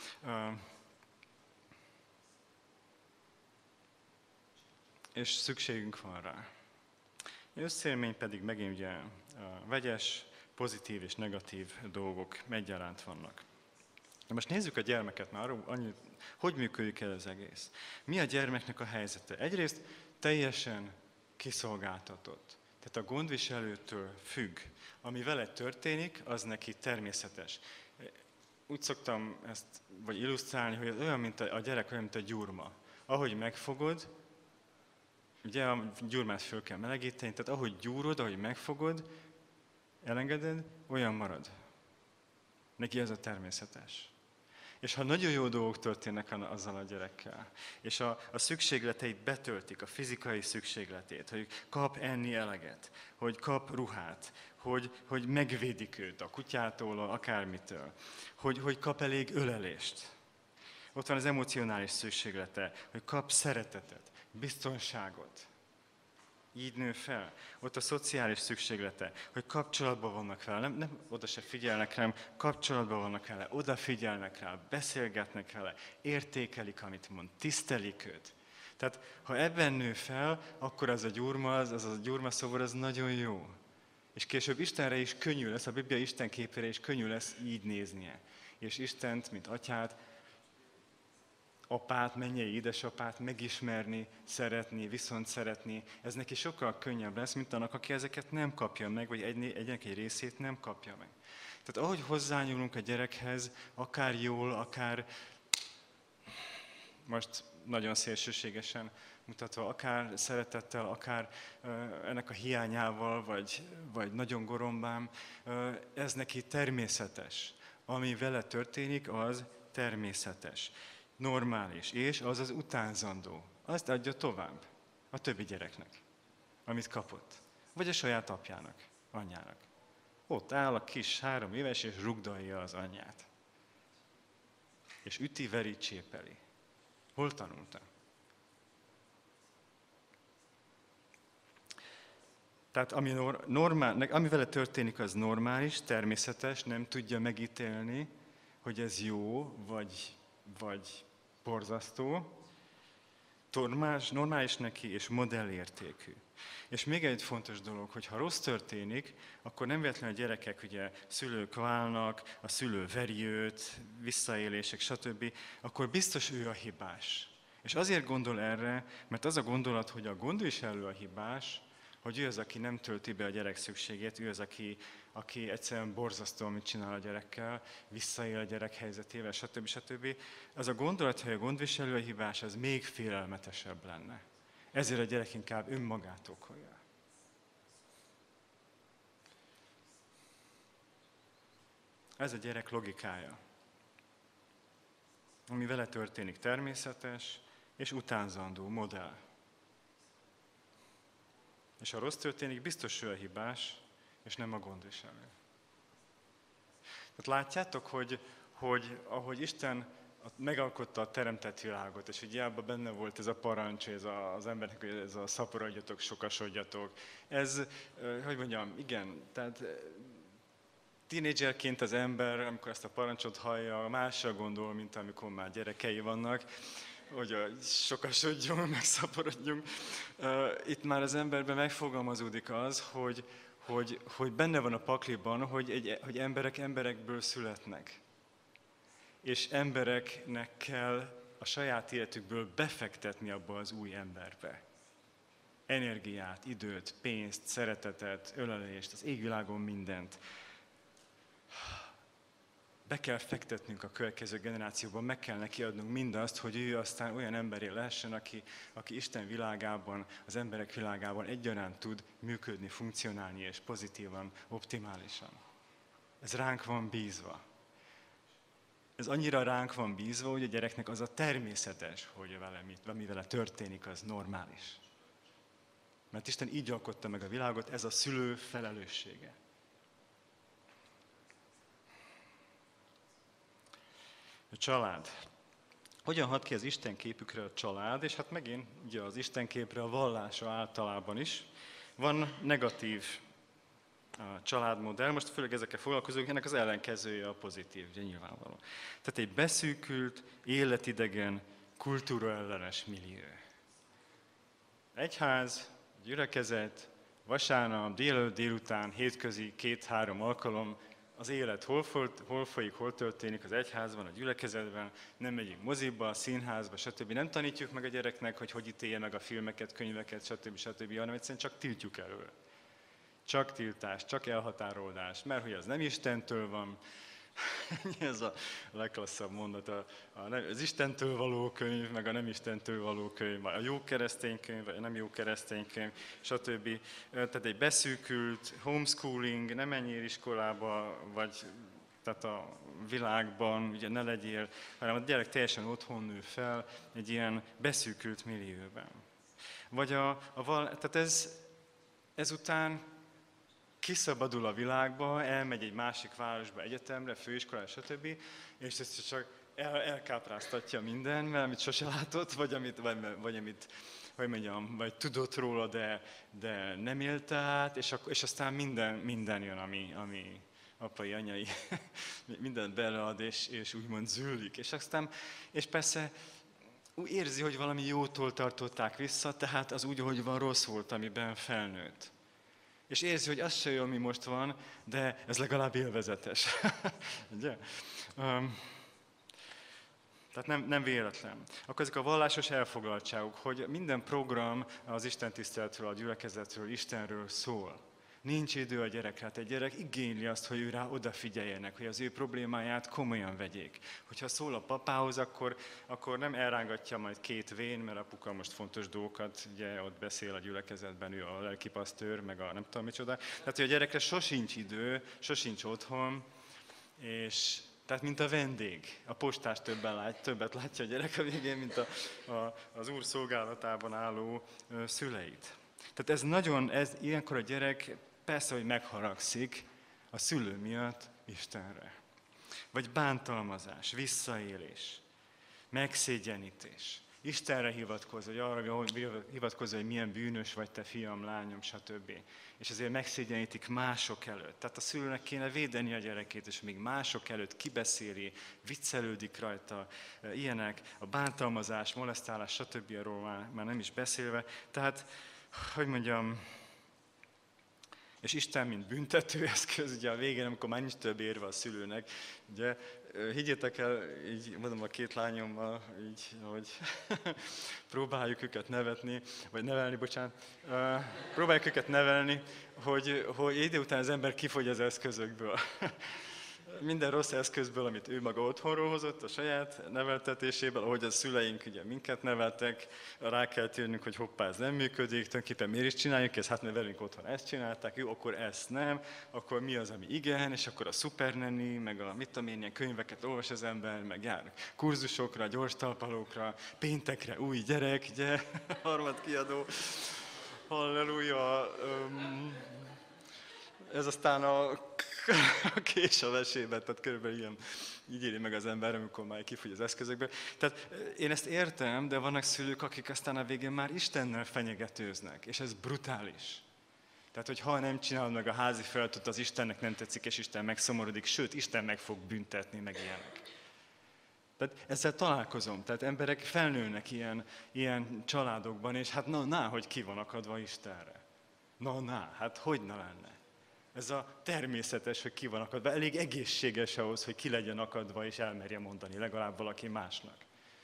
Speaker 3: És szükségünk van rá. Összélmény pedig megint ugye vegyes, pozitív és negatív dolgok egyaránt vannak. Na most nézzük a gyermeket már, hogy működik el az egész. Mi a gyermeknek a helyzete? Egyrészt teljesen kiszolgáltatott. Tehát a gondviselőtől függ. Ami vele történik, az neki természetes. Úgy szoktam ezt vagy illusztrálni, hogy olyan, mint a gyerek, olyan, mint a gyurma. Ahogy megfogod, ugye a gyurmát föl kell melegíteni, tehát ahogy gyúrod, ahogy megfogod, elengeded, olyan marad. Neki ez a természetes. És ha nagyon jó dolgok történnek azzal a gyerekkel, és a szükségleteit betöltik, a fizikai szükségletét, hogy kap enni eleget, hogy kap ruhát, hogy megvédik őt a kutyától, akármitől, hogy kap elég ölelést. Ott van az emocionális szükséglete, hogy kap szeretetet, biztonságot. Így nő fel. Ott a szociális szükséglete, hogy kapcsolatban vannak vele, nem oda se figyelnek, hanem kapcsolatban vannak vele, odafigyelnek rá, beszélgetnek vele, értékelik, amit mond, tisztelik őt. Tehát, ha ebben nő fel, akkor az a gyurmaszobor az nagyon jó. És később Istenre is könnyű lesz, a Biblia Isten képére is könnyű lesz így néznie. És Istent, mint atyát, apát, mennyei édesapát megismerni, szeretni, viszont szeretni, ez neki sokkal könnyebb lesz, mint annak, aki ezeket nem kapja meg, vagy egynek egy részét nem kapja meg. Tehát ahogy hozzányúlunk a gyerekhez, akár jól, akár most nagyon szélsőségesen mutatva, akár szeretettel, akár ennek a hiányával, vagy nagyon gorombám, ez neki természetes. Ami vele történik, az természetes. Normális, és az az utánzandó. Azt adja tovább a többi gyereknek, amit kapott. Vagy a saját apjának, anyjának. Ott áll a kis 3 éves, és rugdalja az anyját. És üti, veri, csépeli. Hol tanulta? Tehát ami vele történik, az normális, természetes, nem tudja megítélni, hogy ez jó, vagy borzasztó, normális neki és modellértékű. És még egy fontos dolog, hogy ha rossz történik, akkor nem véletlenül a gyerekek, ugye szülők válnak, a szülő veri őt, visszaélések, stb., akkor biztos ő a hibás. És azért gondol erre, mert az a gondolat, hogy a gondviselő a hibás, hogy ő az, aki nem tölti be a gyerek szükségét, ő az, aki egyszerűen borzasztó, amit csinál a gyerekkel, visszaél a gyerek helyzetével, stb. Az a gondolat, hogy a gondviselő a hibás, az még félelmetesebb lenne. Ezért a gyerek inkább önmagát okolja. Ez a gyerek logikája. Ami vele történik, természetes és utánzandó modell. És ha rossz történik, biztos ő a hibás, és nem a gondviselő. Tehát látjátok, hogy ahogy Isten megalkotta a teremtett világot, és ugye abban benne volt ez a parancs, ez az embernek, hogy ez a szaporodjatok, sokasodjatok. Ez, hogy mondjam, igen, tehát tínédzserként az ember, amikor ezt a parancsot hallja, másra gondol, mint amikor már gyerekei vannak, hogy sokasodjon, meg szaporodjunk. Itt már az emberben megfogalmazódik az, hogy benne van a pakliban, hogy emberek emberekből születnek. És embereknek kell a saját életükből befektetni abba az új emberbe. Energiát, időt, pénzt, szeretetet, ölelést, az égvilágon mindent. Be kell fektetnünk a következő generációban, meg kell neki adnunk mindazt, hogy ő aztán olyan emberé lehessen, aki Isten világában, az emberek világában egyaránt tud működni, funkcionálni és pozitívan, optimálisan. Ez ránk van bízva. Ez annyira ránk van bízva, hogy a gyereknek az a természetes, hogy ami vele történik, az normális. Mert Isten így alkotta meg a világot, ez a szülő felelőssége. A család. Hogyan hat ki az Isten képükre a család, és hát megint ugye az Isten képre a vallása általában is. Van negatív családmodell, most főleg ezekkel foglalkozunk, ennek az ellenkezője a pozitív, ugye nyilvánvaló. Tehát egy beszűkült, életidegen, kultúraellenes millió. Egyház, gyülekezet, vasárnap, délelőtt, délután, hétközi, 2-3 alkalom, az élet hol folyik, hol történik az egyházban, a gyülekezetben, nem megyünk moziba, színházba, stb. Nem tanítjuk meg a gyereknek, hogy ítélje meg a filmeket, könyveket, stb., hanem egyszerűen csak tiltjuk elől. Csak tiltás, csak elhatárolás, mert hogy az nem Istentől van. Ez a legklasszabb mondat, az Istentől való könyv, meg a nem Istentől való könyv, a jó keresztény könyv, vagy a nem jó keresztény könyv, stb. Tehát egy beszűkült homeschooling, nem menjél iskolába, vagy tehát a világban, ugye ne legyél, hanem a gyerek teljesen otthon nő fel egy ilyen beszűkült millióben. Vagy tehát ezután kiszabadul a világba, elmegy egy másik városba, egyetemre, főiskolára, stb. És ezt csak elkápráztatja minden, amit sose látott, vagy amit vagy tudott róla, de nem élte át, és aztán minden jön, ami apai, anyai, mindent belead, és úgymond zűlik. És persze úgy érzi, hogy valami jótól tartották vissza, tehát az úgy, hogy van, rossz volt, amiben felnőtt. És érzi, hogy az se jó, ami most van, de ez legalább élvezetes. Ugye? Tehát nem véletlen. Akkor ezek a vallásos elfoglaltságok, hogy minden program az istentiszteletről, a gyülekezetről, Istenről szól. Nincs idő a gyerekre, hát egy gyerek igényli azt, hogy ő rá odafigyeljenek, hogy az ő problémáját komolyan vegyék. Hogyha szól a papához, akkor nem elrángatja majd 2 vén, mert apuka most fontos dolgokat, ugye ott beszél a gyülekezetben, ő a lelkipasztőr, meg a nem tudom micsoda. Tehát, hogy a gyerekre sosincs idő, sosincs otthon, és tehát mint a vendég. A postás többet látja a gyerek a végén, mint az Úr szolgálatában álló szüleit. Tehát ilyenkor a gyerek persze, hogy megharagszik a szülő miatt Istenre. Vagy bántalmazás, visszaélés, megszégyenítés. Istenre hivatkozva, vagy arra hivatkozva, hogy milyen bűnös vagy te fiam, lányom, stb. És ezért megszégyenítik mások előtt. Tehát a szülőnek kéne védeni a gyerekét, és még mások előtt kibeszéli, viccelődik rajta, ilyenek, a bántalmazás, molesztálás, stb. Arról már nem is beszélve. Tehát, hogy mondjam, és Isten, mint büntetőeszköz, ugye a végén, amikor már nincs több érve a szülőnek, ugye, higgyétek el, így mondom a két lányommal, így, hogy próbáljuk őket nevetni, vagy nevelni, bocsánat, próbáljuk őket nevelni, hogy idő után az ember kifogy az eszközökből. Minden rossz eszközből, amit ő maga otthonról hozott a saját neveltetéséből, ahogy a szüleink ugye minket neveltek, rá kell térnünk, hogy hoppá, ez nem működik, tulajdonképpen miért is csináljuk ezt, hát mert velünk otthon ezt csinálták, jó, akkor ezt nem, akkor mi az, ami igen, és akkor a szuperneni, meg a mit tudom én, ilyen könyveket olvas az ember, meg jár kurzusokra, gyors talpalókra, péntekre új gyerek, ugye, harmadkiadó, halleluja, ez aztán a kés a vesében, tehát körülbelül ilyen, így éli meg az ember, amikor már kifogy az eszközökből. Tehát én ezt értem, de vannak szülők, akik aztán a végén már Istennel fenyegetőznek, és ez brutális. Tehát, hogy ha nem csinálod meg a házi feladatot, az Istennek nem tetszik, és Isten megszomorodik, sőt, Isten meg fog büntetni, meg ilyenek. Tehát ezzel találkozom, tehát emberek felnőnek ilyen családokban, és hát hogy ki van akadva Istenre. Hát hogy ne lenne? Ez a természetes, hogy ki van akadva. Elég egészséges ahhoz, hogy ki legyen akadva, és elmerje mondani legalább valaki másnak.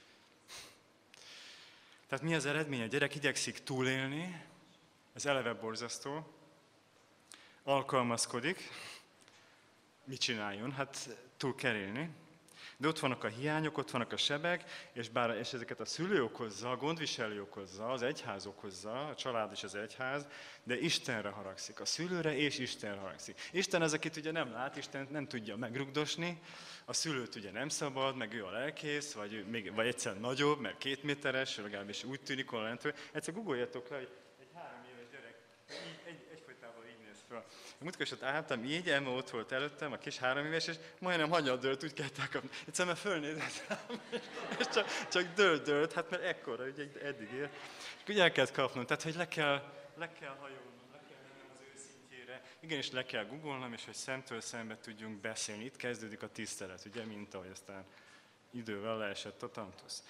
Speaker 3: Tehát mi az eredmény? A gyerek igyekszik túlélni, ez eleve borzasztó, alkalmazkodik, mit csináljon? Hát túlkerélni. De ott vannak a hiányok, ott vannak a sebek, és ezeket a szülő okozza, a gondviselő okozza, az egyház okozza, a család és az egyház, de Istenre haragszik, a szülőre és Istenre haragszik. Isten az, akit ugye nem lát, Isten nem tudja megrugdosni, a szülőt ugye nem szabad, meg ő a lelkész, vagy egyszer nagyobb, mert 2 méteres, legalábbis úgy tűnik, hol lentről. Egyszer googoljatok le, hogy egy 3 éves gyerek egyfolytában így néz fel. Múltkor is ott álltam így, Emma ott volt előttem, a kis 3 éves, és majdnem hanyat dőlt, úgy kellett elkapni. Egyszer már fölnézett rám, és csak dőlt, hát mert ekkora, ugye eddig ér. És úgy el kellett kapnom, tehát hogy le kell hajolnom, le kell mennem az ő szintjére. Igenis le kell googolnom, és hogy szemtől szembe tudjunk beszélni. Itt kezdődik a tisztelet, ugye, mint ahogy aztán idővel leesett a tantusz.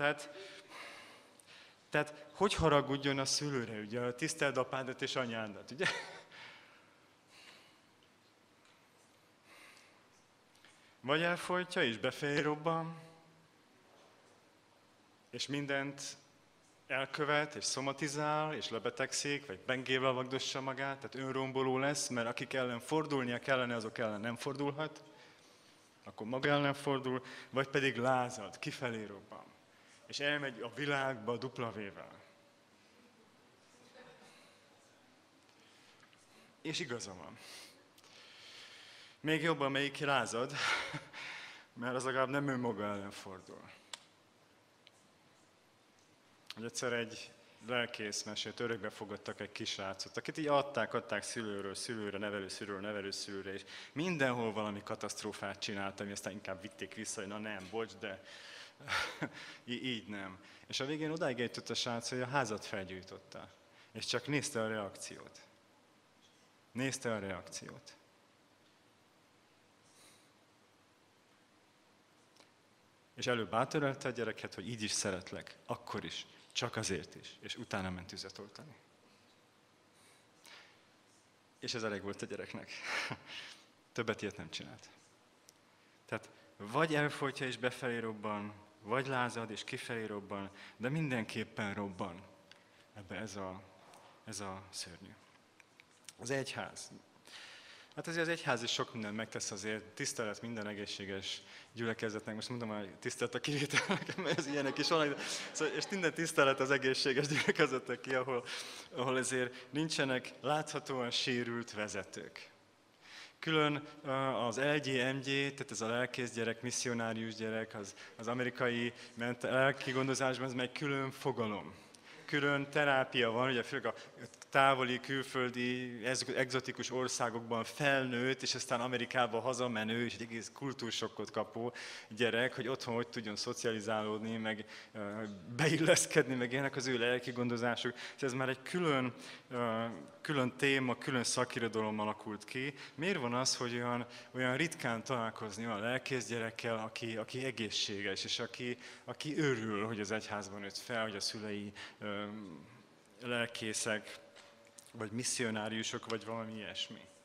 Speaker 3: Tehát hogy haragudjon a szülőre, ugye, tiszteld apádat és anyádat, ugye? Vagy elfojtja és befelé robban, és mindent elkövet, és szomatizál, és lebetegszik, vagy bengével vagdossa magát, tehát önromboló lesz, mert akik ellen fordulnia kellene, azok ellen nem fordulhat, akkor maga ellen fordul, vagy pedig lázad, kifelé robban, és elmegy a világba dupla vével. És igaza van. Még jobban melyik lázad, mert az legalább nem önmaga ellen fordul. Hogy egyszer egy lelkész mesélt, örökbe fogadtak egy kisrácot, akit így adták szülőről szülőre, nevelőszülőre, és mindenhol valami katasztrófát csináltam, ami aztán inkább vitték vissza, hogy na nem, bocs, de így nem. És a végén odáig eljutott a srác, hogy a házat felgyújtotta, és csak nézte a reakciót. És előbb átörelte a gyereket, hogy így is szeretlek, akkor is, csak azért is, és utána ment tüzet oltani. És ez elég volt a gyereknek. Többet ilyet nem csinált. Tehát vagy elfolytja és befelé robban, vagy lázad és kifelé robban, de mindenképpen robban. Ebbe ez a szörnyű. Az egyház. Hát azért az egyház is sok mindent megtesz azért, tisztelet minden egészséges gyülekezetnek, most mondom, hogy tisztelet a kivételnek, mert ez ilyenek is van, szóval, és minden tisztelet az egészséges gyülekezetek ki, ahol ezért nincsenek láthatóan sérült vezetők. Külön az LGMG, tehát ez a lelkész gyerek, misszionárius gyerek, az amerikai lelki gondozásban ez meg külön fogalom. Külön terápia van, ugye főleg a távoli, külföldi, egzotikus országokban felnőtt, és aztán Amerikába hazamenő, és egy egész kultúrsokkot kapó gyerek, hogy otthon hogy tudjon szocializálódni, meg beilleszkedni, meg ilyenek az ő lelki gondozásuk. Ez már egy külön téma, külön szakirodalom alakult ki. Miért van az, hogy olyan ritkán találkozni olyan lelkész gyerekkel, aki egészséges, és aki örül, hogy az egyházban nőtt fel, hogy a szülei lelkészek, vagy misszionáriusok, vagy valami ilyesmi.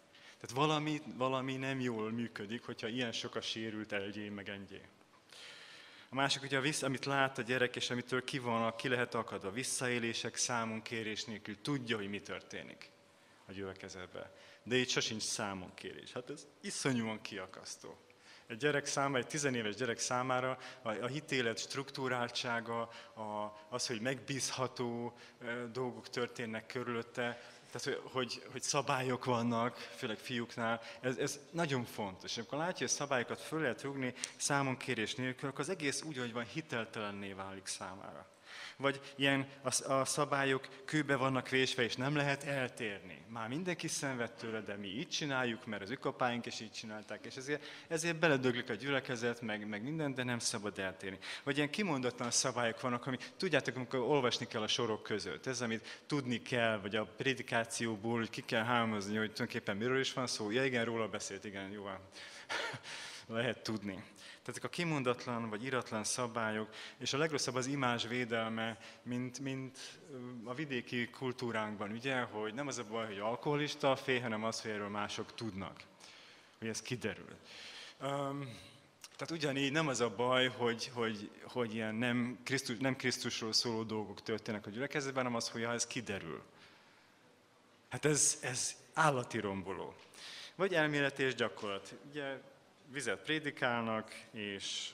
Speaker 3: Tehát valami nem jól működik, hogyha ilyen sok a sérült elgyé meg engyé. A másik, ugye, amit lát a gyerek, és amitől ki lehet akadva, visszaélések, számonkérés nélkül, tudja, hogy mi történik a gyülekezetben. De itt sosincs számonkérés. Hát ez iszonyúan kiakasztó. Egy gyerek számára, egy 10 éves gyerek számára a hitélet struktúráltsága, az, hogy megbízható dolgok történnek körülötte, tehát, hogy szabályok vannak, főleg fiúknál, ez nagyon fontos. És amikor látja, hogy szabályokat föl lehet rúgni számonkérés nélkül, akkor az egész úgy, hogy van, hiteltelenné válik számára. Vagy ilyen a szabályok kőbe vannak vésve, és nem lehet eltérni. Már mindenki szenved tőle, de mi így csináljuk, mert az apáink is így csinálták, és ezért beledöglik a gyülekezet, meg minden, de nem szabad eltérni. Vagy ilyen kimondatlan szabályok vannak, ami tudjátok, amikor olvasni kell a sorok között. Ez, amit tudni kell, vagy a prédikációból, hogy ki kell hámozni, hogy tulajdonképpen miről is van szó. Ja igen, róla beszélt, igen, jó. Lehet tudni. Tehát ezek a kimondatlan vagy iratlan szabályok, és a legrosszabb az imázs védelme, mint a vidéki kultúránkban, ugye, hogy nem az a baj, hogy alkoholista a férj, hanem az, hogy erről mások tudnak, hogy ez kiderül. Tehát ugyanígy nem az a baj, hogy ilyen nem Krisztusról szóló dolgok történnek a gyülekezetben, hanem az, hogy ez kiderül. Hát ez állati romboló. Vagy elmélet és gyakorlat. Ugye, vizet prédikálnak, és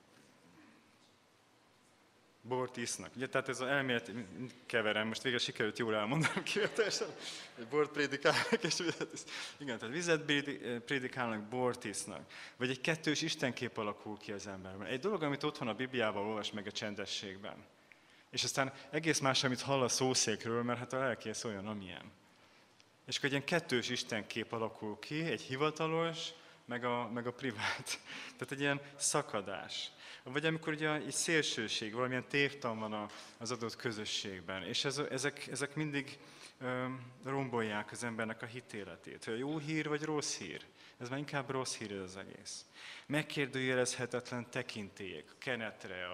Speaker 3: bort isznak. Ugye, tehát ez az elmélet, keverem, most végre sikerült jól elmondanom kivetesen, hogy bort prédikálnak, és vizet isznak. Igen, tehát vizet prédikálnak, bort isznak. Vagy egy kettős istenkép alakul ki az emberben. Egy dolog, amit otthon a Bibliával olvas meg a csendességben. És aztán egész más, amit hall a szószékről, mert hát a lelkész olyan, amilyen. És akkor egy ilyen kettős istenkép alakul ki, egy hivatalos, meg a privát. Tehát egy ilyen szakadás. Vagy amikor ugye egy szélsőség, valamilyen tévtan van az adott közösségben, és ezek mindig rombolják az embernek a hitéletét. Hogy jó hír vagy rossz hír? Ez már inkább rossz hír ez az egész. Megkérdőjelezhetetlen tekintélyek, a kenetre,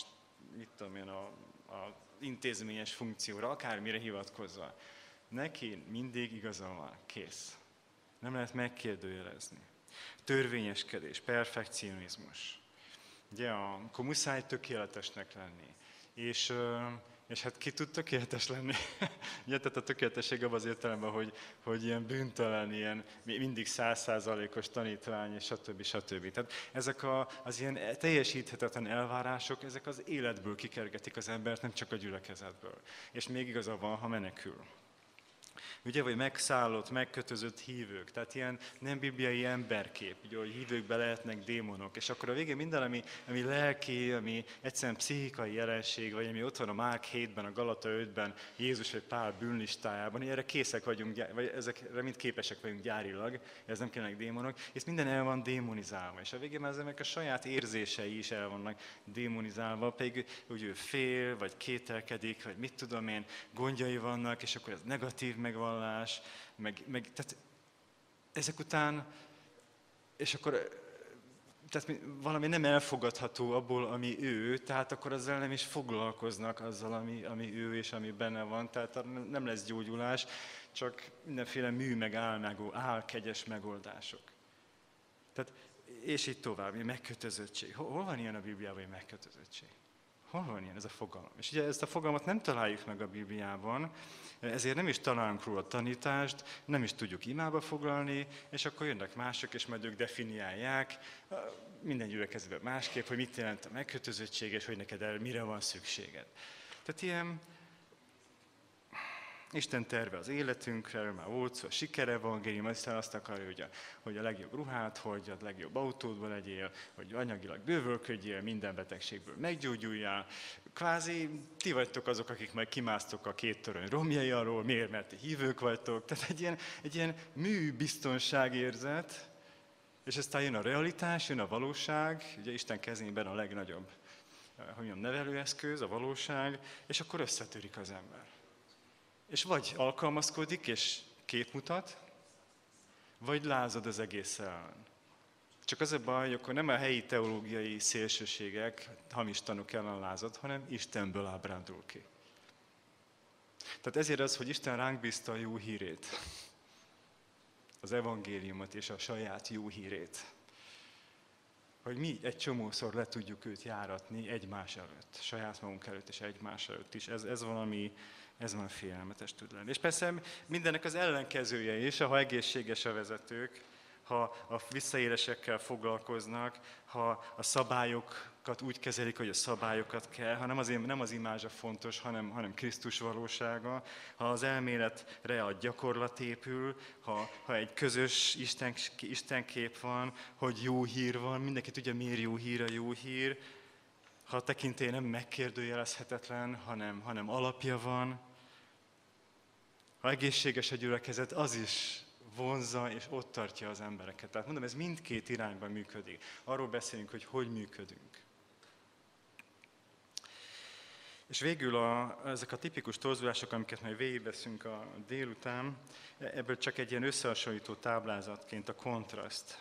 Speaker 3: a intézményes funkcióra, akármire hivatkozva. Neki mindig igaza van, kész. Nem lehet megkérdőjelezni. Törvényeskedés, perfekcionizmus. Ugye, akkor muszáj tökéletesnek lenni. És hát ki tud tökéletes lenni? Ugye, tehát a tökéletesség abban az értelemben, hogy ilyen bűntelen, ilyen mindig 100%-os tanítvány, és stb. Tehát ezek az ilyen teljesíthetetlen elvárások, ezek az életből kikergetik az embert, nem csak a gyülekezetből. És még igaza van, ha menekül. Ugye, vagy megszállott, megkötözött hívők, tehát ilyen nem bibliai emberkép, ugye, hogy hívőkbe lehetnek démonok, és akkor a végén minden, ami lelki, ami egyszerűen pszichikai jelenség, vagy ami ott van a Márk 7-ben, a Galata 5-ben, Jézus vagy Pál bűnlistájában, erre készek vagyunk, vagy ezekre mind képesek vagyunk gyárilag, ez nem kellenek démonok, és minden el van démonizálva, és a végén már ezek a saját érzései is el vannak démonizálva, pedig úgy ő fél, vagy kételkedik, vagy mit tudom én, gondjai vannak, és akkor ez negatív megvallás, tehát ezek után, és akkor tehát valami nem elfogadható abból, ami ő, tehát akkor azzal nem is foglalkoznak azzal, ami ő és ami benne van, tehát nem lesz gyógyulás, csak mindenféle mű meg álkegyes megoldások. Tehát, és így tovább, megkötözöttség. Hol van ilyen a Bibliában, hogy megkötözöttség? Hol van ilyen ez a fogalom? És ugye ezt a fogalmat nem találjuk meg a Bibliában, ezért nem is találunk róla tanítást, nem is tudjuk imába foglalni, és akkor jönnek mások, és majd ők definiálják, minden gyülekezetben másképp, hogy mit jelent a megkötözöttség, és hogy neked mire van szükséged. Tehát ilyen Isten terve az életünkre, erről már volt szó, a sikerevangélium, aztán azt akarja, hogy a legjobb ruhát hordjad, a legjobb autódban legyél, hogy anyagilag bővölködjél, minden betegségből meggyógyuljál. Kvázi ti vagytok azok, akik majd kimásztok a 2 torony romjai alól, miért, mert ti hívők vagytok. Tehát egy ilyen műbiztonságérzet, és aztán jön a realitás, jön a valóság, ugye Isten kezében a legnagyobb nevelőeszköz, a valóság, és akkor összetörik az ember. És vagy alkalmazkodik és képmutat, vagy lázad az egész ellen. Csak az a baj, hogy akkor nem a helyi teológiai szélsőségek, hamis tanúk ellen lázad, hanem Istenből ábrándul ki. Tehát ezért az, hogy Isten ránk bízta a jó hírét. az evangéliumot és a saját jó hírét. Hogy mi egy csomószor le tudjuk őt járatni egymás előtt, saját magunk előtt és egymás előtt is. Ez valami félelmetes tud lenni. És persze mindennek az ellenkezője is, ha egészséges a vezetők, ha a visszaélésekkel foglalkoznak, ha a szabályokat úgy kezelik, hogy a szabályokat kell, ha nem az imázsa fontos, hanem Krisztus valósága, ha az elméletre a gyakorlat épül, ha egy közös Istenkép van, hogy jó hír van, mindenki tudja, miért jó hír a jó hír, ha a tekintély nem megkérdőjelezhetetlen, hanem alapja van, ha egészséges a gyülekezet, az is vonzza és ott tartja az embereket. Tehát mondom, ez mindkét irányban működik. Arról beszélünk, hogy működünk. És végül ezek a tipikus torzulások, amiket majd végigveszünk a délután, ebből csak egy ilyen összehasonlító táblázatként a kontraszt.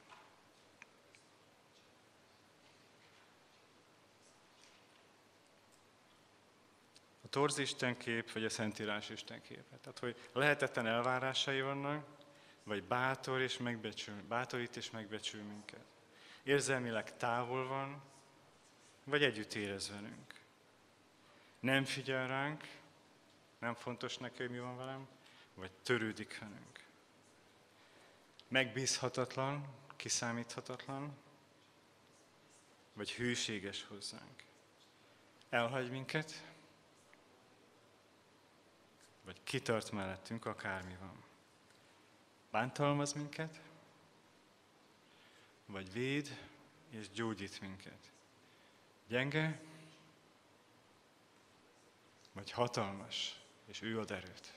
Speaker 3: A torz istenkép, vagy a Szentírás istenképe. Tehát, hogy lehetetlen elvárásai vannak, vagy bátorít és megbecsül minket. Érzelmileg távol van, vagy együtt érez velünk. Nem figyel ránk, nem fontos neki, hogy mi van velem, vagy törődik velünk. Megbízhatatlan, kiszámíthatatlan, vagy hűséges hozzánk. Elhagy minket, vagy kitart mellettünk, akármi van. Bántalmaz minket, vagy véd és gyógyít minket. Gyenge, vagy hatalmas, és ő ad erőt.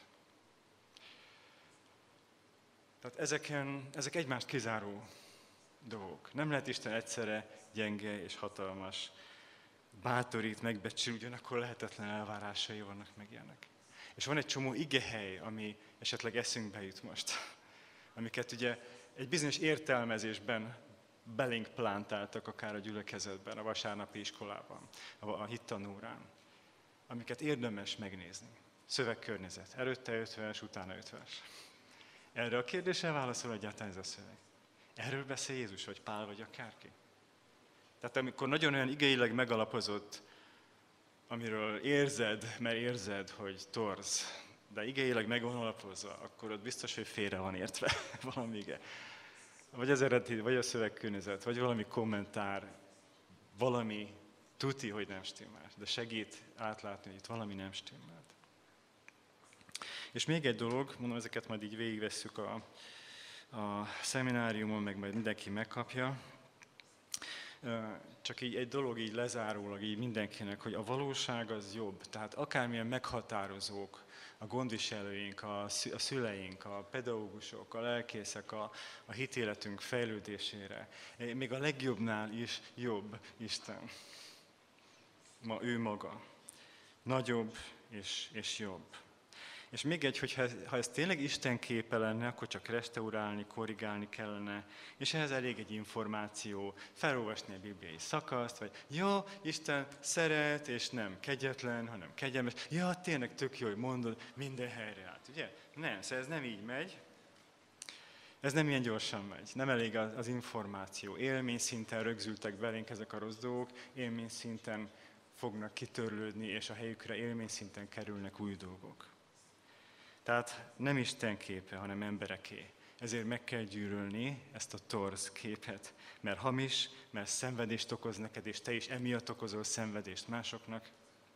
Speaker 3: Tehát ezek egymást kizáró dolgok. Nem lehet Isten egyszerre gyenge és hatalmas, bátorít, megbecsül, ugyanakkor lehetetlen elvárásai vannak meg ilyenek. És van egy csomó igehely, ami esetleg eszünkbe jut most, amiket ugye egy bizonyos értelmezésben belénk plántáltak akár a gyülekezetben, a vasárnapi iskolában, a hittanórán, amiket érdemes megnézni. Szövegkörnyezet, előtte 50-es, utána 50-es. Erre a kérdésre válaszol egyáltalán ez a szöveg. Erről beszél Jézus, vagy Pál, vagy akárki. Tehát amikor nagyon olyan igeileg megalapozott, amiről érzed, hogy torz, de igeileg meg van alapozva, akkor ott biztos, hogy félre van értve valami ige. Vagy az eredeti, vagy a szövegkörnyezet, vagy valami kommentár, valami tuti, hogy nem stimmel, de segít átlátni, hogy itt valami nem stimmelt. És még egy dolog, mondom, ezeket majd így végigvesszük a szemináriumon, meg majd mindenki megkapja. Csak így egy dolog így lezárólag így mindenkinek, hogy a valóság az jobb. Tehát akármilyen meghatározók a gondviselőink, a szüleink, a pedagógusok, a lelkészek a hitéletünk fejlődésére, még a legjobbnál is jobb Isten. Ő maga. Nagyobb és jobb. És még egy, hogy ha ez tényleg Isten képe lenne, akkor csak restaurálni, korrigálni kellene, és ehhez elég egy információ, felolvasni a bibliai szakaszt, vagy ja, Isten szeret, és nem kegyetlen, hanem kegyelmes. Ja, tényleg tök jó, hogy mondod, minden helyre állt, ugye? Nem, szóval ez nem így megy. Ez nem ilyen gyorsan megy. Nem elég az információ. Élményszinten rögzültek belénk ezek a rossz dolgok, élményszinten fognak kitörlődni, és a helyükre élményszinten kerülnek új dolgok. Tehát nem Isten képe, hanem embereké. Ezért meg kell gyűlölni ezt a torz képet, mert hamis, mert szenvedést okoz neked, és te is emiatt okozol szenvedést másoknak.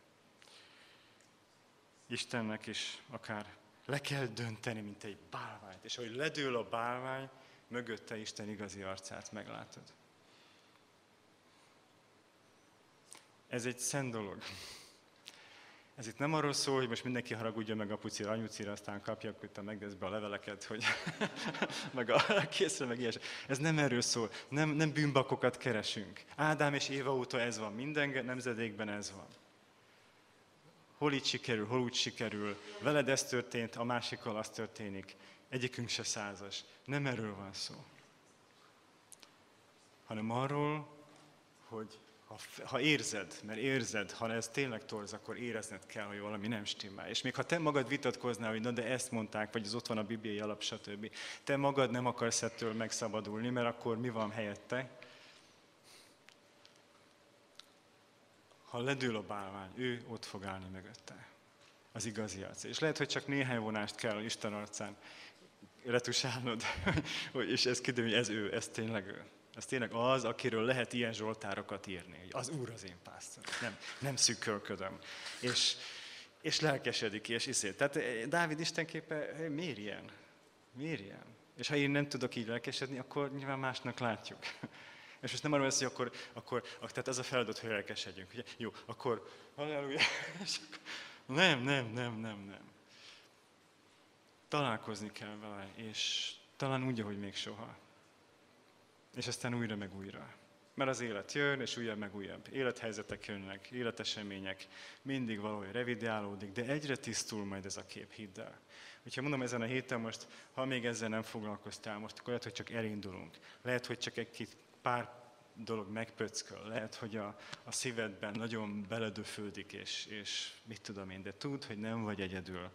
Speaker 3: Istennek is akár le kell dönteni, mint egy bálványt, és ahogy ledől a bálvány, mögötte Isten igazi arcát meglátod. Ez egy szent dolog. Ez itt nem arról szól, hogy most mindenki haragudja meg apucira, anyucira, aztán kapja a megdeszbe a leveleket, hogy meg a készre, meg ilyesmi. Ez nem erről szól. Nem bűnbakokat keresünk. Ádám és Éva óta ez van. Minden nemzedékben ez van. Hol így sikerül, hol úgy sikerül. Veled ez történt, a másikkal az történik. Egyikünk se százas. Nem erről van szó. Hanem arról, hogy Ha érzed, mert érzed, ha ez tényleg torz, akkor érezned kell, hogy valami nem stimmel. És még ha te magad vitatkoznál, hogy na de ezt mondták, vagy az ott van a bibliai alap, stb. Te magad nem akarsz ettől megszabadulni, mert akkor mi van helyette? Ha ledől a bálvány, ő ott fog állni mögötte. Az igazi arc. És lehet, hogy csak néhány vonást kell Isten arcán retusálnod, és ez kiderül, hogy ez ő, ez tényleg ő. Ez tényleg az, akiről lehet ilyen zsoltárokat írni, hogy az Úr az én pásztor. Nem szűkölködöm. És lelkesedik, és iszét. Tehát Dávid istenképe, miért ilyen? Miért ilyen? És ha én nem tudok így lelkesedni, akkor nyilván másnak látjuk. És most nem arról lesz, hogy akkor tehát ez a feladat, hogy lelkesedjünk. Ugye? Jó, akkor halleluja. Nem. Találkozni kell vele, és talán úgy, ahogy még soha. És aztán újra meg újra. Mert az élet jön, és újabb meg újabb. Élethelyzetek jönnek, életesemények, mindig valahogy revidálódik, de egyre tisztul majd ez a kép, hidd el. Úgyhogy mondom, ezen a héten most, ha még ezzel nem foglalkoztál, most akkor lehet, hogy csak elindulunk. Lehet, hogy csak egy pár dolog megpöcköl. Lehet, hogy a szívedben nagyon beledöfődik, és mit tudom én, de tudd, hogy nem vagy egyedül.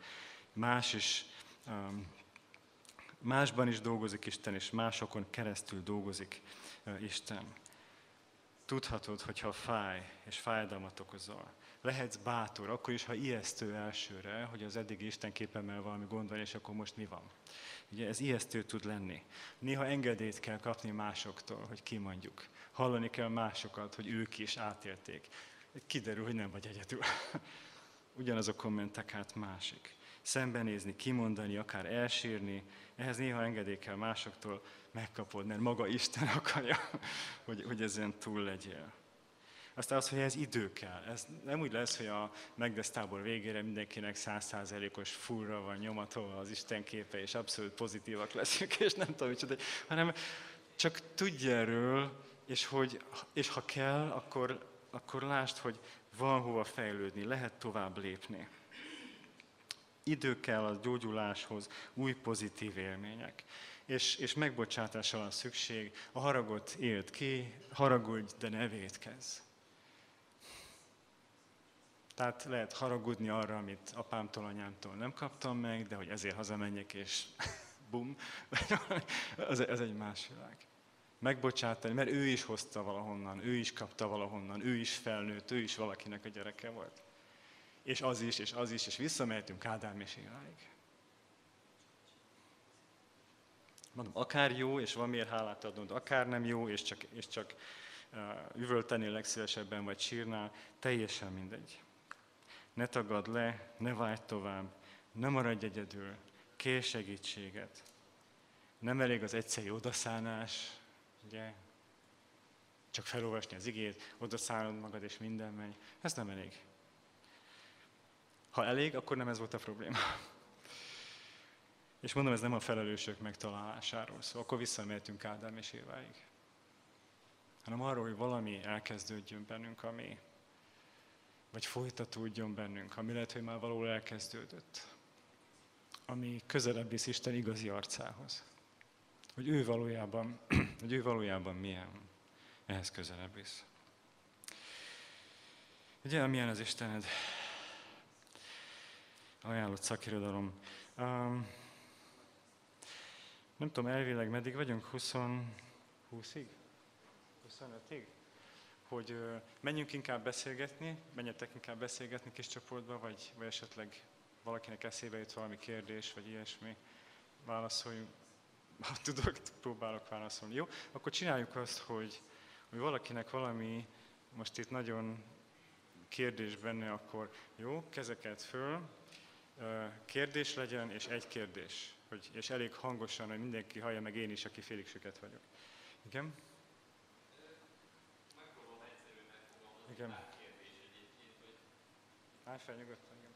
Speaker 3: Másban is dolgozik Isten, és másokon keresztül dolgozik Isten. Tudhatod, hogyha fáj, és fájdalmat okozol. Lehetsz bátor, akkor is, ha ijesztő elsőre, hogy az eddigi Istenképemmel valami gond van, és akkor most mi van. Ugye ez ijesztő tud lenni. Néha engedélyt kell kapni másoktól, hogy kimondjuk. Hallani kell másokat, hogy ők is átélték. Kiderül, hogy nem vagy egyedül. Ugyanazok kommentek át másik. Szembenézni, kimondani, akár elsírni, ehhez néha engedély kell másoktól, megkapod, mert maga Isten akarja, hogy ezen túl legyél. Aztán az, hogy ez idő kell. Ez nem úgy lesz, hogy a Megdesz tábor végére mindenkinek 100%-os fullra van nyomatolva az Isten képe, és abszolút pozitívak leszünk, és nem tudom micsoda, hanem csak tudj erről, és ha kell, akkor lásd, hogy van hova fejlődni, lehet tovább lépni. Idő kell a gyógyuláshoz, új pozitív élmények. És megbocsátásra van szükség, a haragot éld ki, haragudj, de ne vétkezz. Tehát lehet haragudni arra, amit apámtól, anyámtól nem kaptam meg, de hogy ezért hazamenjek, és bum, az egy más világ. Megbocsátani, mert ő is hozta valahonnan, ő is kapta valahonnan, ő is felnőtt, ő is valakinek a gyereke volt. És az is, és visszamehetünk Ádám és Éváig. Mondom, akár jó, és van miért hálát adnod, akár nem jó, és csak üvöltenél legszívesebben, vagy sírnál, teljesen mindegy. Ne tagadd le, ne vágj tovább, ne maradj egyedül, kérj segítséget. Nem elég az egyszerű odaszánás, ugye? Csak felolvasni az igét, odaszánod magad, és minden megy. Ez nem elég. Ha elég, akkor nem ez volt a probléma. És mondom, ez nem a felelősök megtalálásáról szól, akkor visszamehetünk Ádám és Éváig. Hanem arról, hogy valami elkezdődjön bennünk, vagy folytatódjon bennünk, ami lehet, hogy már valahol elkezdődött. Ami közelebb visz Isten igazi arcához. Hogy ő valójában milyen, ehhez közelebb visz. Ugye, milyen az Istened? Ajánlott szakirodalom. Nem tudom, elvileg meddig vagyunk? 20-ig? 25-ig? Hogy menjünk inkább beszélgetni, menjetek inkább beszélgetni kis csoportba, vagy esetleg valakinek eszébe jut valami kérdés, vagy ilyesmi. Válaszoljunk. Ha tudok, próbálok válaszolni. Jó? Akkor csináljuk azt, hogy valakinek valami, most itt nagyon kérdés benne, akkor jó, kezeket föl, kérdés legyen, és egy kérdés. És elég hangosan, hogy mindenki hallja, meg én is, aki félig süket vagyok. Igen?
Speaker 5: Megpróbálom egyszerűen megfogalmazni
Speaker 3: Igen.
Speaker 5: pár kérdés egyébként, hogy
Speaker 3: Állj fel nyugodtan, igen.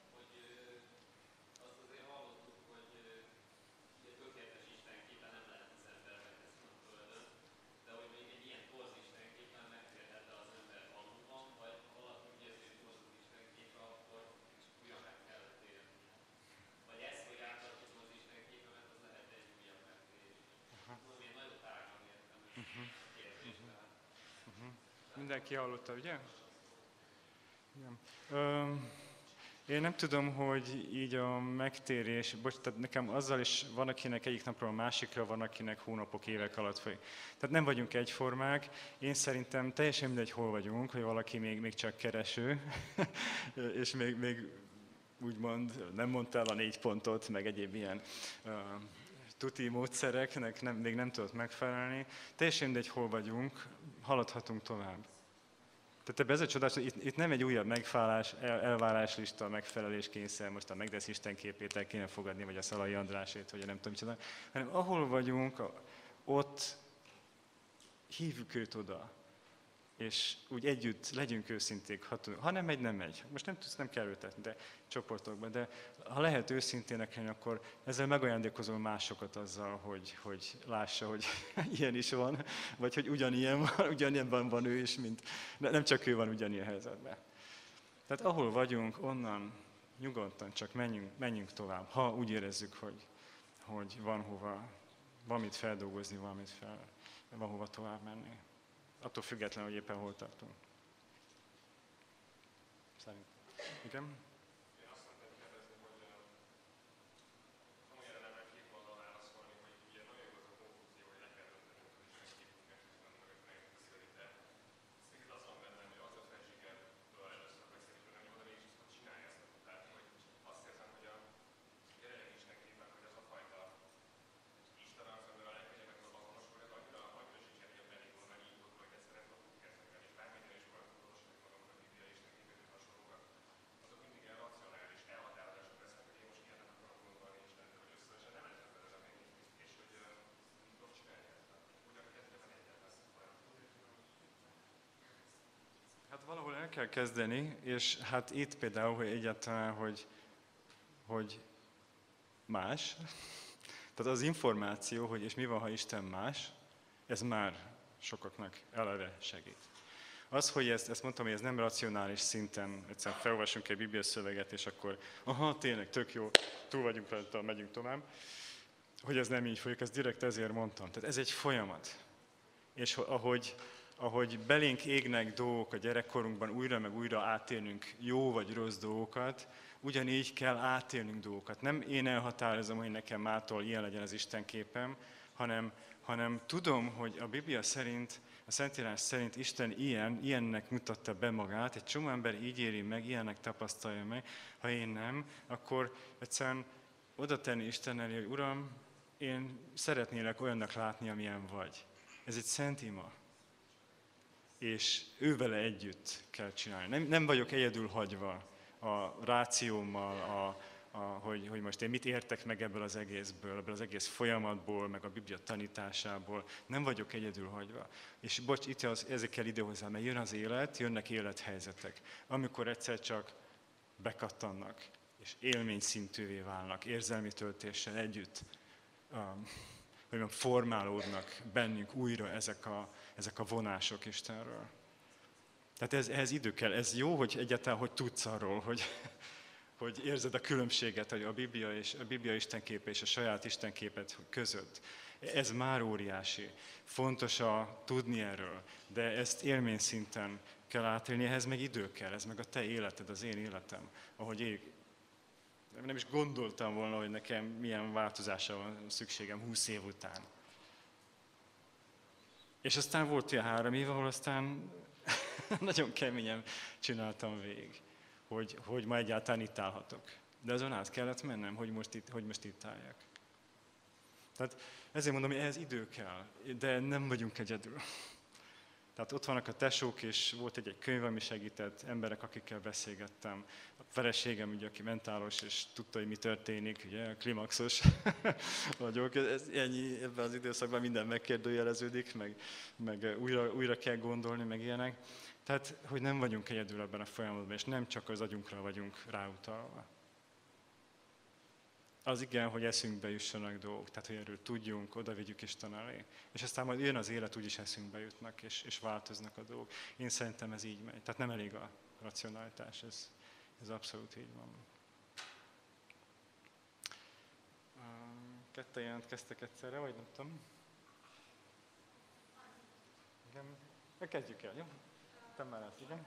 Speaker 5: azt azért hallottuk, hogy ugye tökéletes istenképpen nem lehet az embernek ezt a földön, de hogy még egy ilyen torz istenképpen megférhet az ember faluban, vagy valaki ugye ezért torz istenképe, akkor újra meg kellett élni. Vagy ez, hogy átadjuk az istenképemet, az lehet egy újabb megférés. Mondom, én nagyon tágan értem ezt a kérdést.
Speaker 3: Mindenki hallotta, ugye? Igen. Én nem tudom, hogy így a megtérés, tehát nekem azzal is van, akinek egyik napról a másikra, van, akinek hónapok, évek alatt folyik. Tehát nem vagyunk egyformák. Én szerintem teljesen mindegy, hol vagyunk, hogy valaki még csak kereső, és még úgymond nem mondta el a 4 pontot, meg egyéb ilyen tuti módszereknek még nem tudott megfelelni. Teljesen mindegy, hol vagyunk, haladhatunk tovább. Tehát ebben ez a csodás, hogy itt nem egy újabb elváráslista, megfeleléskényszer, most a Megdesz Isten képét el kéne fogadni, vagy a Szalai Andrásét, vagy nem tudom micsoda, hanem ahol vagyunk, ott hívjuk őt oda. És úgy együtt legyünk őszinték, ha nem megy, nem megy. Most nem kell ültetni, de csoportokban, de ha lehet őszintének lenni, akkor ezzel megajándékozol másokat azzal, hogy lássa, hogy ilyen is van, vagy hogy ugyanilyenben van ő is, mint nem csak ő van ugyanilyen helyzetben. Tehát ahol vagyunk, onnan nyugodtan csak menjünk tovább, ha úgy érezzük, hogy van mit feldolgozni, van hova tovább menni. Attól függetlenül, hogy éppen hol tartunk. Szerintem. Igen?
Speaker 6: Én azt mondtam kérdezni, hogy amolyan erre meg két mondattal válaszolni, hogy ugye nagyon jó az a konfúzió, hogy le kell döntenünk, hogy is megképünket, és nem meg megbeszélni, de szinte az van bennem, hogy az a felségemről először beszélni, hogy nem jó, de mégis azt csinálja ezt. Tehát, hogy azt érzem, hogy a jelenleg Istenképpen, hogy az a fajta Isten az, amivel a legkönnyebben azonos, hogy az annyira sincsen ilyen benigul, meg így volt, hogy egyszerűen tudunk kezdeni, és bármilyen is van tudósítani magamnak a Biblia és nekik hasonlóak, azok mindig ilyen racionális elhatározások lesznek, hogy én most ilyenek akarok gondolni Istentől, hogy összesen nem lehet vezetni, és hogy mit tudok csinálni ezzel. Ugyan kezdve egyáltalán ezt folyamatot.
Speaker 3: Hát valahol el kell kezdeni, és hát itt például, hogy egyáltalán, hogy más, tehát az információ, hogy és mi van, ha Isten más, ez már sokaknak eleve segít. Az, hogy ezt mondtam, hogy ez nem racionális szinten, egyszerűen felolvasunk egy Biblia szöveget, és akkor, tényleg, tök jó, túl vagyunk rajta, megyünk tovább, hogy ez nem így folyik, ezt direkt ezért mondtam. Tehát ez egy folyamat. És ahogy belénk égnek dolgok a gyerekkorunkban, újra meg újra átélnünk jó vagy rossz dolgokat, ugyanígy kell átélnünk dolgokat. Nem én elhatározom, hogy nekem mától ilyen legyen az Isten képem, hanem tudom, hogy a Biblia szerint, a Szentírás szerint Isten ilyennek mutatta be magát, egy csomó ember így éri meg, ilyennek tapasztalja meg. Ha én nem, akkor egyszerűen oda tenni Isten elé, hogy Uram, én szeretnélek olyannak látni, amilyen vagy. Ez egy szent ima. És ővele együtt kell csinálni. Nem vagyok egyedül hagyva a rációmmal, hogy most én mit értek meg ebből az egész folyamatból, meg a Biblia tanításából. Nem vagyok egyedül hagyva. És bocs, itt ezek kell ide hozzá, mert jön az élet, jönnek élethelyzetek, amikor egyszer csak bekattannak, és élményszintűvé válnak, érzelmi töltéssel együtt, hogy formálódnak bennünk újra ezek a vonások Istenről. Tehát ehhez idő kell. Ez jó, hogy egyáltalán, hogy tudsz arról, hogy érzed a különbséget, hogy a Biblia istenképe és a saját istenképet között. Ez már óriási. Fontos tudni erről, de ezt élményszinten kell átélni, ehhez meg idő kell, ez meg a te életed, az én életem, ahogy ég. Nem is gondoltam volna, hogy nekem milyen változásra van szükségem 20 év után. És aztán volt ilyen 3 év, ahol aztán nagyon keményen csináltam végig, hogy ma egyáltalán itt állhatok. De azon át kellett mennem, hogy most itt álljak. Tehát ezért mondom, hogy ehhez idő kell, de nem vagyunk egyedül. Tehát ott vannak a tesók, és volt egy könyv, ami segített, emberek, akikkel beszélgettem. A feleségem, ugye, aki mentálos, és tudta, hogy mi történik, ugye, klimaxos vagyok. Ennyi, ebben az időszakban minden megkérdőjeleződik, meg újra kell gondolni, meg ilyenek. Tehát, hogy nem vagyunk egyedül ebben a folyamatban, és nem csak az agyunkra vagyunk ráutalva. Az igen, hogy eszünkbe jussanak dolgok, tehát hogy erről tudjunk, oda vigyük Isten elé. És aztán majd jön az élet, úgyis eszünkbe jutnak, és változnak a dolgok. Én szerintem ez így megy. Tehát nem elég a racionalitás, ez abszolút így van. Ketten jelentkeztek egyszerre, vagy nem tudom? Igen. Kezdjük el, jó? Te mellett, igen?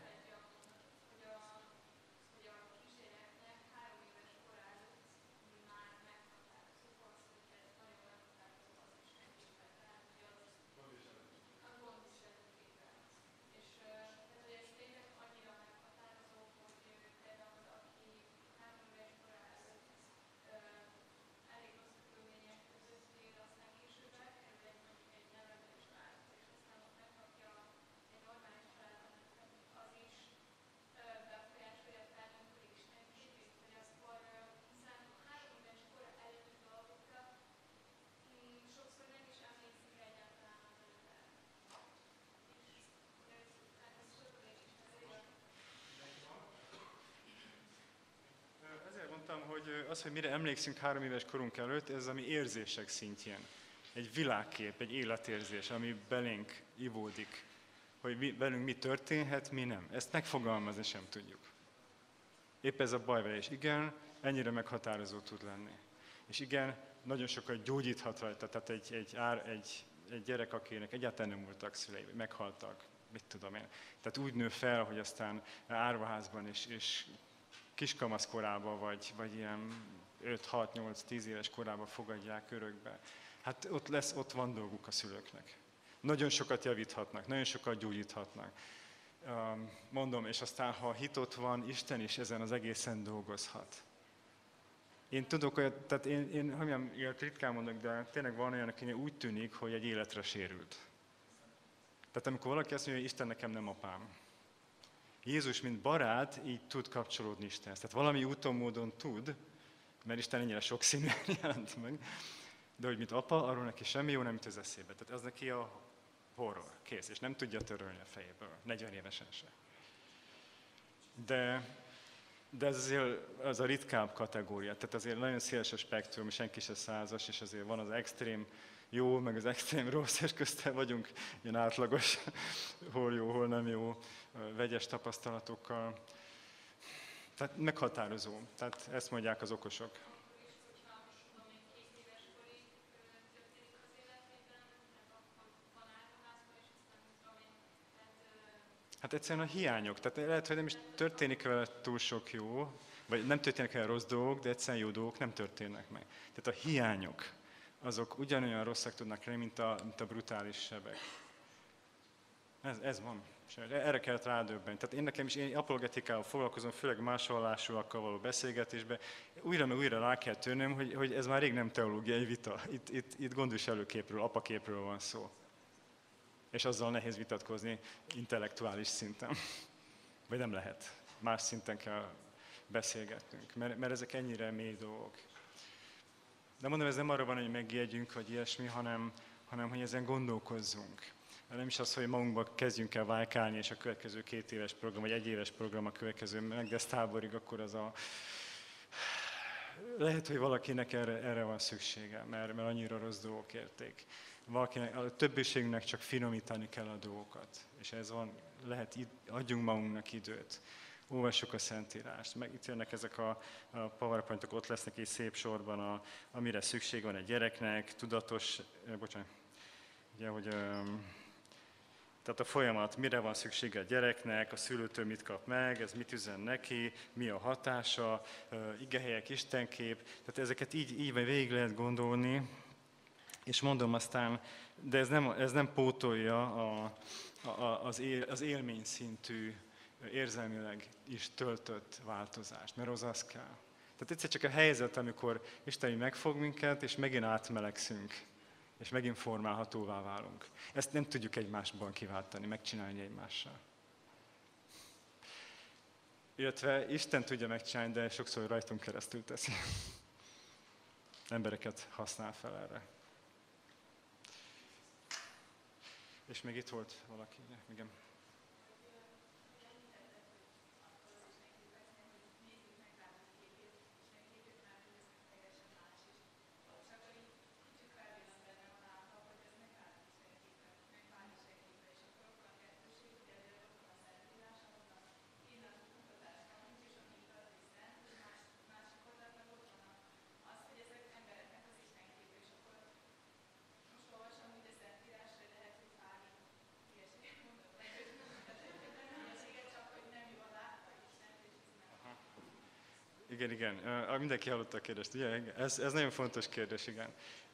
Speaker 3: Ezért mondtam, hogy az, hogy mire emlékszünk 3 éves korunk előtt, ez a mi érzések szintjén. Egy világkép, egy életérzés, ami belénk ivódik. Hogy velünk mi történhet, mi nem. Ezt megfogalmazni sem tudjuk. Épp ez a baj vele, és igen, ennyire meghatározó tud lenni. És igen, nagyon sokat gyógyíthat rajta. Tehát egy gyerek, akinek egyáltalán nem voltak szülei, vagy meghaltak, mit tudom én. Tehát úgy nő fel, hogy aztán árvaházban és kiskamasz korában, vagy ilyen 5-6-8-10 éves korában fogadják örökbe. Hát ott van dolguk a szülőknek. Nagyon sokat javíthatnak, nagyon sokat gyógyíthatnak. Mondom, és aztán, ha hit ott van, Isten is ezen az egészen dolgozhat. Én tudok olyat, tehát én ilyet ritkán mondok, de tényleg van olyan, akinek úgy tűnik, hogy egy életre sérült. Tehát amikor valaki azt mondja, hogy Isten nekem nem apám. Jézus, mint barát, így tud kapcsolódni Istenhez. Tehát valami úton, módon tud, mert Isten ennyire sokszínűen jelent meg, de hogy mint apa, arról neki semmi jó nem jut az eszébe. Tehát az neki a horror, kész, és nem tudja törölni a fejéből, 40 évesen se. De ez azért az a ritkább kategória, tehát azért nagyon széles a spektrum, senki se százas, és azért van az extrém jó, meg az extrém rossz, és közten vagyunk ilyen átlagos, hol jó, hol nem jó, vegyes tapasztalatokkal. Tehát meghatározó, tehát ezt mondják az okosok. Hát egyszerűen a hiányok, tehát lehet, hogy nem is történik vele túl sok jó, vagy nem történnek vele rossz dolgok, de egyszerűen jó dolgok nem történnek meg. Tehát a hiányok, azok ugyanolyan rosszak tudnak lenni, mint a brutális sebek. Ez van. Erre kellett rádöbbenni. Tehát én apologetikával foglalkozom, főleg más vallásúakkal való beszélgetésben. Újra meg újra rá kell törnöm, hogy ez már rég nem teológiai vita. Itt gondviselőképről, apaképről van szó. És azzal nehéz vitatkozni intellektuális szinten. Vagy nem lehet. Más szinten kell beszélgetnünk, mert ezek ennyire mély dolgok. De mondom, ez nem arra van, hogy megijedjünk, vagy ilyesmi, hanem hogy ezen gondolkozzunk. Nem is az, hogy magunkba kezdjünk el válkálni, és a következő 2 éves program, vagy 1 éves program a következő megdesz táborig, akkor az a... Lehet, hogy valakinek erre van szüksége, mert annyira rossz dolgok érték. Valakinek, a többségünknek csak finomítani kell a dolgokat. És ez van, adjunk magunknak időt. Olvassuk a Szentírást. Meg itt jönnek ezek a PowerPointok, ott lesznek egy szép sorban, amire szükség van egy gyereknek, tudatos, ugye, hogy... Tehát a folyamat, mire van szüksége a gyereknek, a szülőtől mit kap meg, ez mit üzen neki, mi a hatása, igehelyek, istenkép. Tehát ezeket így végig lehet gondolni, és mondom aztán, de ez nem pótolja az élmény szintű, érzelmileg is töltött változást, mert az kell. Tehát egyszer csak a helyzet, amikor Isten megfog minket, és megint átmelegszünk. És megint formálhatóvá válunk. Ezt nem tudjuk egymásban kiváltani, megcsinálni egymással. Illetve Isten tudja megcsinálni, de sokszor rajtunk keresztül teszi. Embereket használ fel erre. És még itt volt valaki, igen. Igen. Mindenki hallotta a kérdést, ugye? Ez nagyon fontos kérdés, igen.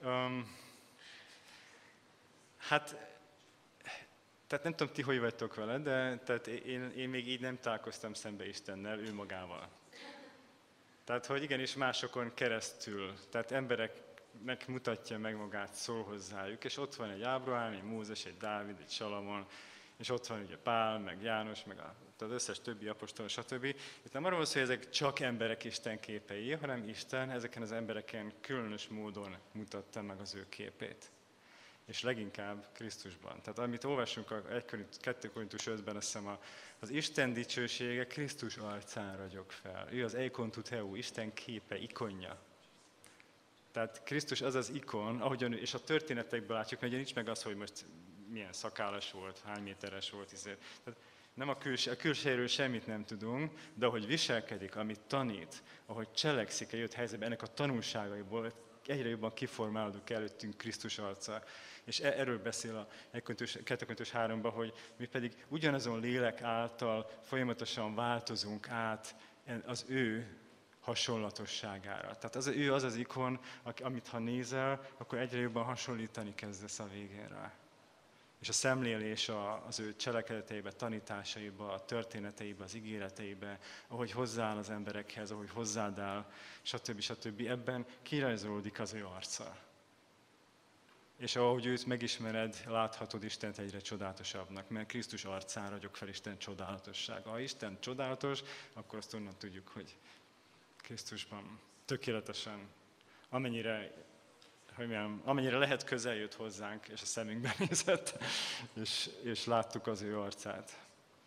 Speaker 3: Tehát nem tudom, ti hogy vagytok vele, de tehát én még így nem találkoztam szembe Istennel, ő magával. Tehát, hogy igenis másokon keresztül, tehát embereknek mutatja meg magát, szól hozzájuk, és ott van egy Ábrahám, egy Mózes, egy Dávid, egy Salamon, és ott van ugye Pál, meg János, meg az összes többi apostol, stb. Itt nem arról van szó, hogy ezek csak emberek Isten képei, hanem Isten ezeken az embereken különös módon mutatta meg az ő képét. És leginkább Krisztusban. Tehát amit olvasunk a 2 Korintus 5-ben, azt hiszem az Isten dicsősége Krisztus arcán ragyog fel. Ő az eikon tou theou, Isten képe, ikonja. Tehát Krisztus az az ikon, ahogyan, és a történetekből látjuk, hogy nincs meg az, hogy most milyen szakállas volt, hány méteres volt. Tehát nem a külsejéről semmit nem tudunk, de ahogy viselkedik, amit tanít, ahogy cselekszik a jött helyzetben, ennek a tanulságaiból egyre jobban kiformálódik előttünk Krisztus arca. És erről beszél a 2 Korintus 3-ban, hogy mi pedig ugyanazon lélek által folyamatosan változunk át az ő hasonlatosságára. Tehát ő az az ikon, amit ha nézel, akkor egyre jobban hasonlítani kezdesz a végén rá. És a szemlélés az ő cselekedeteibe, tanításaiba, a történeteibe, az ígéreteibe, ahogy hozzááll az emberekhez, ahogy hozzád áll, stb. Ebben kirajzolódik az ő arca. És ahogy őt megismered, láthatod Istent egyre csodálatosabbnak, mert Krisztus arcán ragyog fel Isten csodálatossága. Ha Isten csodálatos, akkor azt onnan tudjuk, hogy Krisztusban tökéletesen, amennyire lehet közel jött hozzánk, és a szemünkben nézett, és láttuk az ő arcát.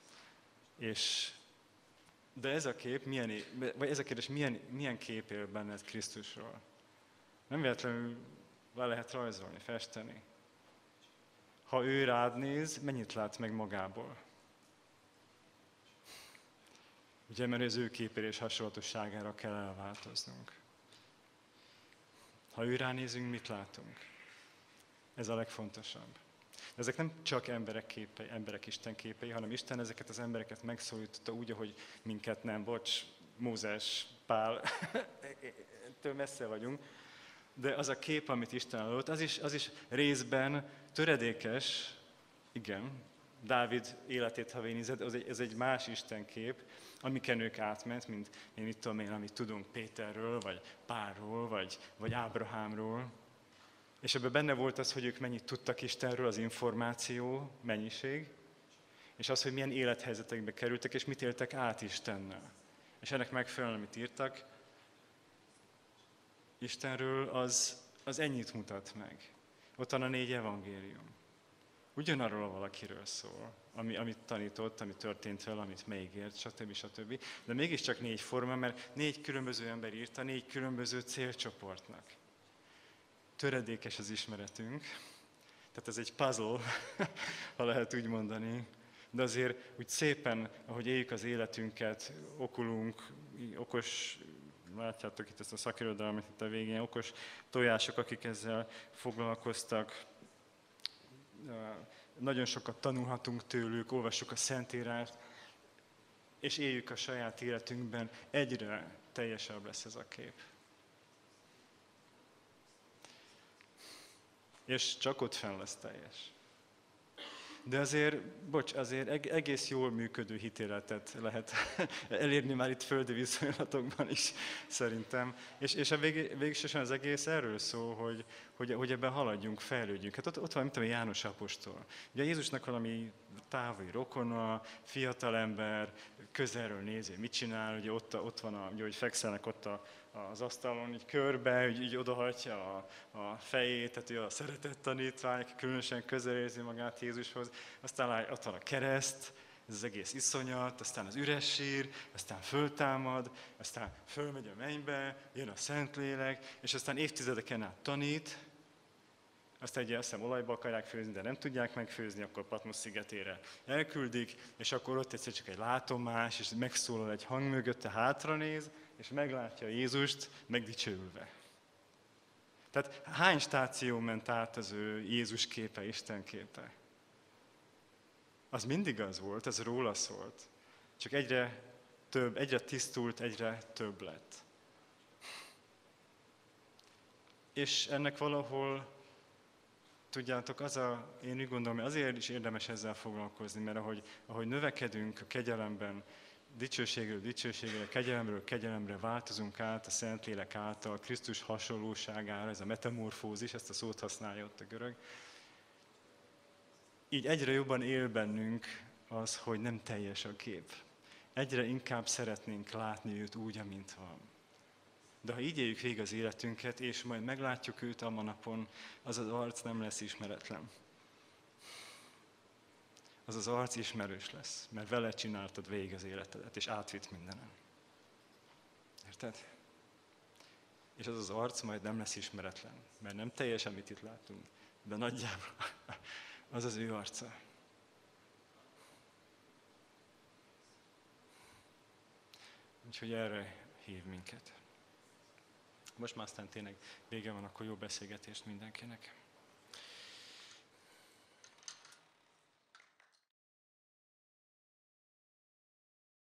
Speaker 3: De ez a kép, ez a kérdés, milyen kép él benned Krisztusról? Nem véletlenül le lehet rajzolni, festeni. Ha ő rád néz, mennyit lát meg magából? Ugye, mert az ő képére és hasonlatosságára kell elváltoznunk. Ha ő ránézünk, mit látunk? Ez a legfontosabb. Ezek nem csak emberek Isten képei, hanem Isten ezeket az embereket megszólította úgy, ahogy minket nem. Bocs, Mózes, Pál, ettől messze vagyunk. De az a kép, amit Isten adott, az is részben töredékes, igen, Dávid életét, ha végignézed, ez egy más Isten kép, amiken ők átment, mint amit tudunk Péterről, vagy Pálról, vagy Ábrahámról. És ebben benne volt az, hogy ők mennyit tudtak Istenről, az információ, mennyiség, és az, hogy milyen élethelyzetekbe kerültek, és mit éltek át Istennel. És ennek megfelelően, amit írtak, Istenről az ennyit mutat meg. Ott van a 4 evangélium. Ugyanarról a valakiről szól, amit tanított, ami történt vele, amit megígért, stb. De mégiscsak 4 forma, mert 4 különböző ember írta, 4 különböző célcsoportnak. Töredékes az ismeretünk, tehát ez egy puzzle, ha lehet úgy mondani, de azért úgy szépen, ahogy éljük az életünket, okulunk, okos, látjátok itt ezt a szakirodalmat itt a végén, okos tojások, akik ezzel foglalkoztak, nagyon sokat tanulhatunk tőlük, olvassuk a Szentírást, és éljük a saját életünkben, egyre teljesebb lesz ez a kép. És csak ott fenn lesz teljes. De azért egész jól működő hitéletet lehet elérni már itt földi viszonylatokban is, szerintem. És végsősorban az egész erről szól, hogy ebben haladjunk, fejlődjünk. Hát ott van, mint a János apostol. Ugye Jézusnak valami távoli rokona, fiatalember, közelről nézi, mit csinál, ugye ott van, ugye, hogy fekszelnek ott az asztalon, így körbe, így odahajtja a fejét, tehát ő a szeretett tanítvány, aki különösen közel érzi magát Jézushoz. Aztán ott van a kereszt, ez az egész iszonyat, aztán az üres sír, aztán föltámad, aztán fölmegy a mennybe, jön a Szentlélek, és aztán évtizedeken át tanít, aztán ugye azt hiszem olajba akarják főzni, de nem tudják megfőzni, akkor Patmos szigetére elküldik, és akkor ott egyszer csak egy látomás, és megszólal egy hang mögötte, hátranéz, és meglátja Jézust megdicsőülve. Tehát hány stáció ment át az ő Jézus képe, Isten képe? Az mindig az volt, az róla szólt. Csak egyre több, egyre tisztult, egyre több lett. És ennek valahol, tudjátok, én úgy gondolom, hogy azért is érdemes ezzel foglalkozni, mert ahogy növekedünk a kegyelemben, dicsőségről dicsőségre, kegyelemről kegyelemre változunk át a Szentlélek által, Krisztus hasonlóságára, ez a metamorfózis, ezt a szót használja ott a görög. Így egyre jobban él bennünk az, hogy nem teljes a kép. Egyre inkább szeretnénk látni őt úgy, amint van. De ha így éljük végig az életünket, és majd meglátjuk őt a napon, az az arc nem lesz ismeretlen. Az az arc ismerős lesz, mert vele csináltad végig az életedet, és átvitt mindenen. Érted? És az az arc majd nem lesz ismeretlen, mert nem teljes, amit itt látunk, de nagyjából az az ő arca. Úgyhogy erre hív minket. Most már aztán tényleg vége van, akkor jó beszélgetést mindenkinek.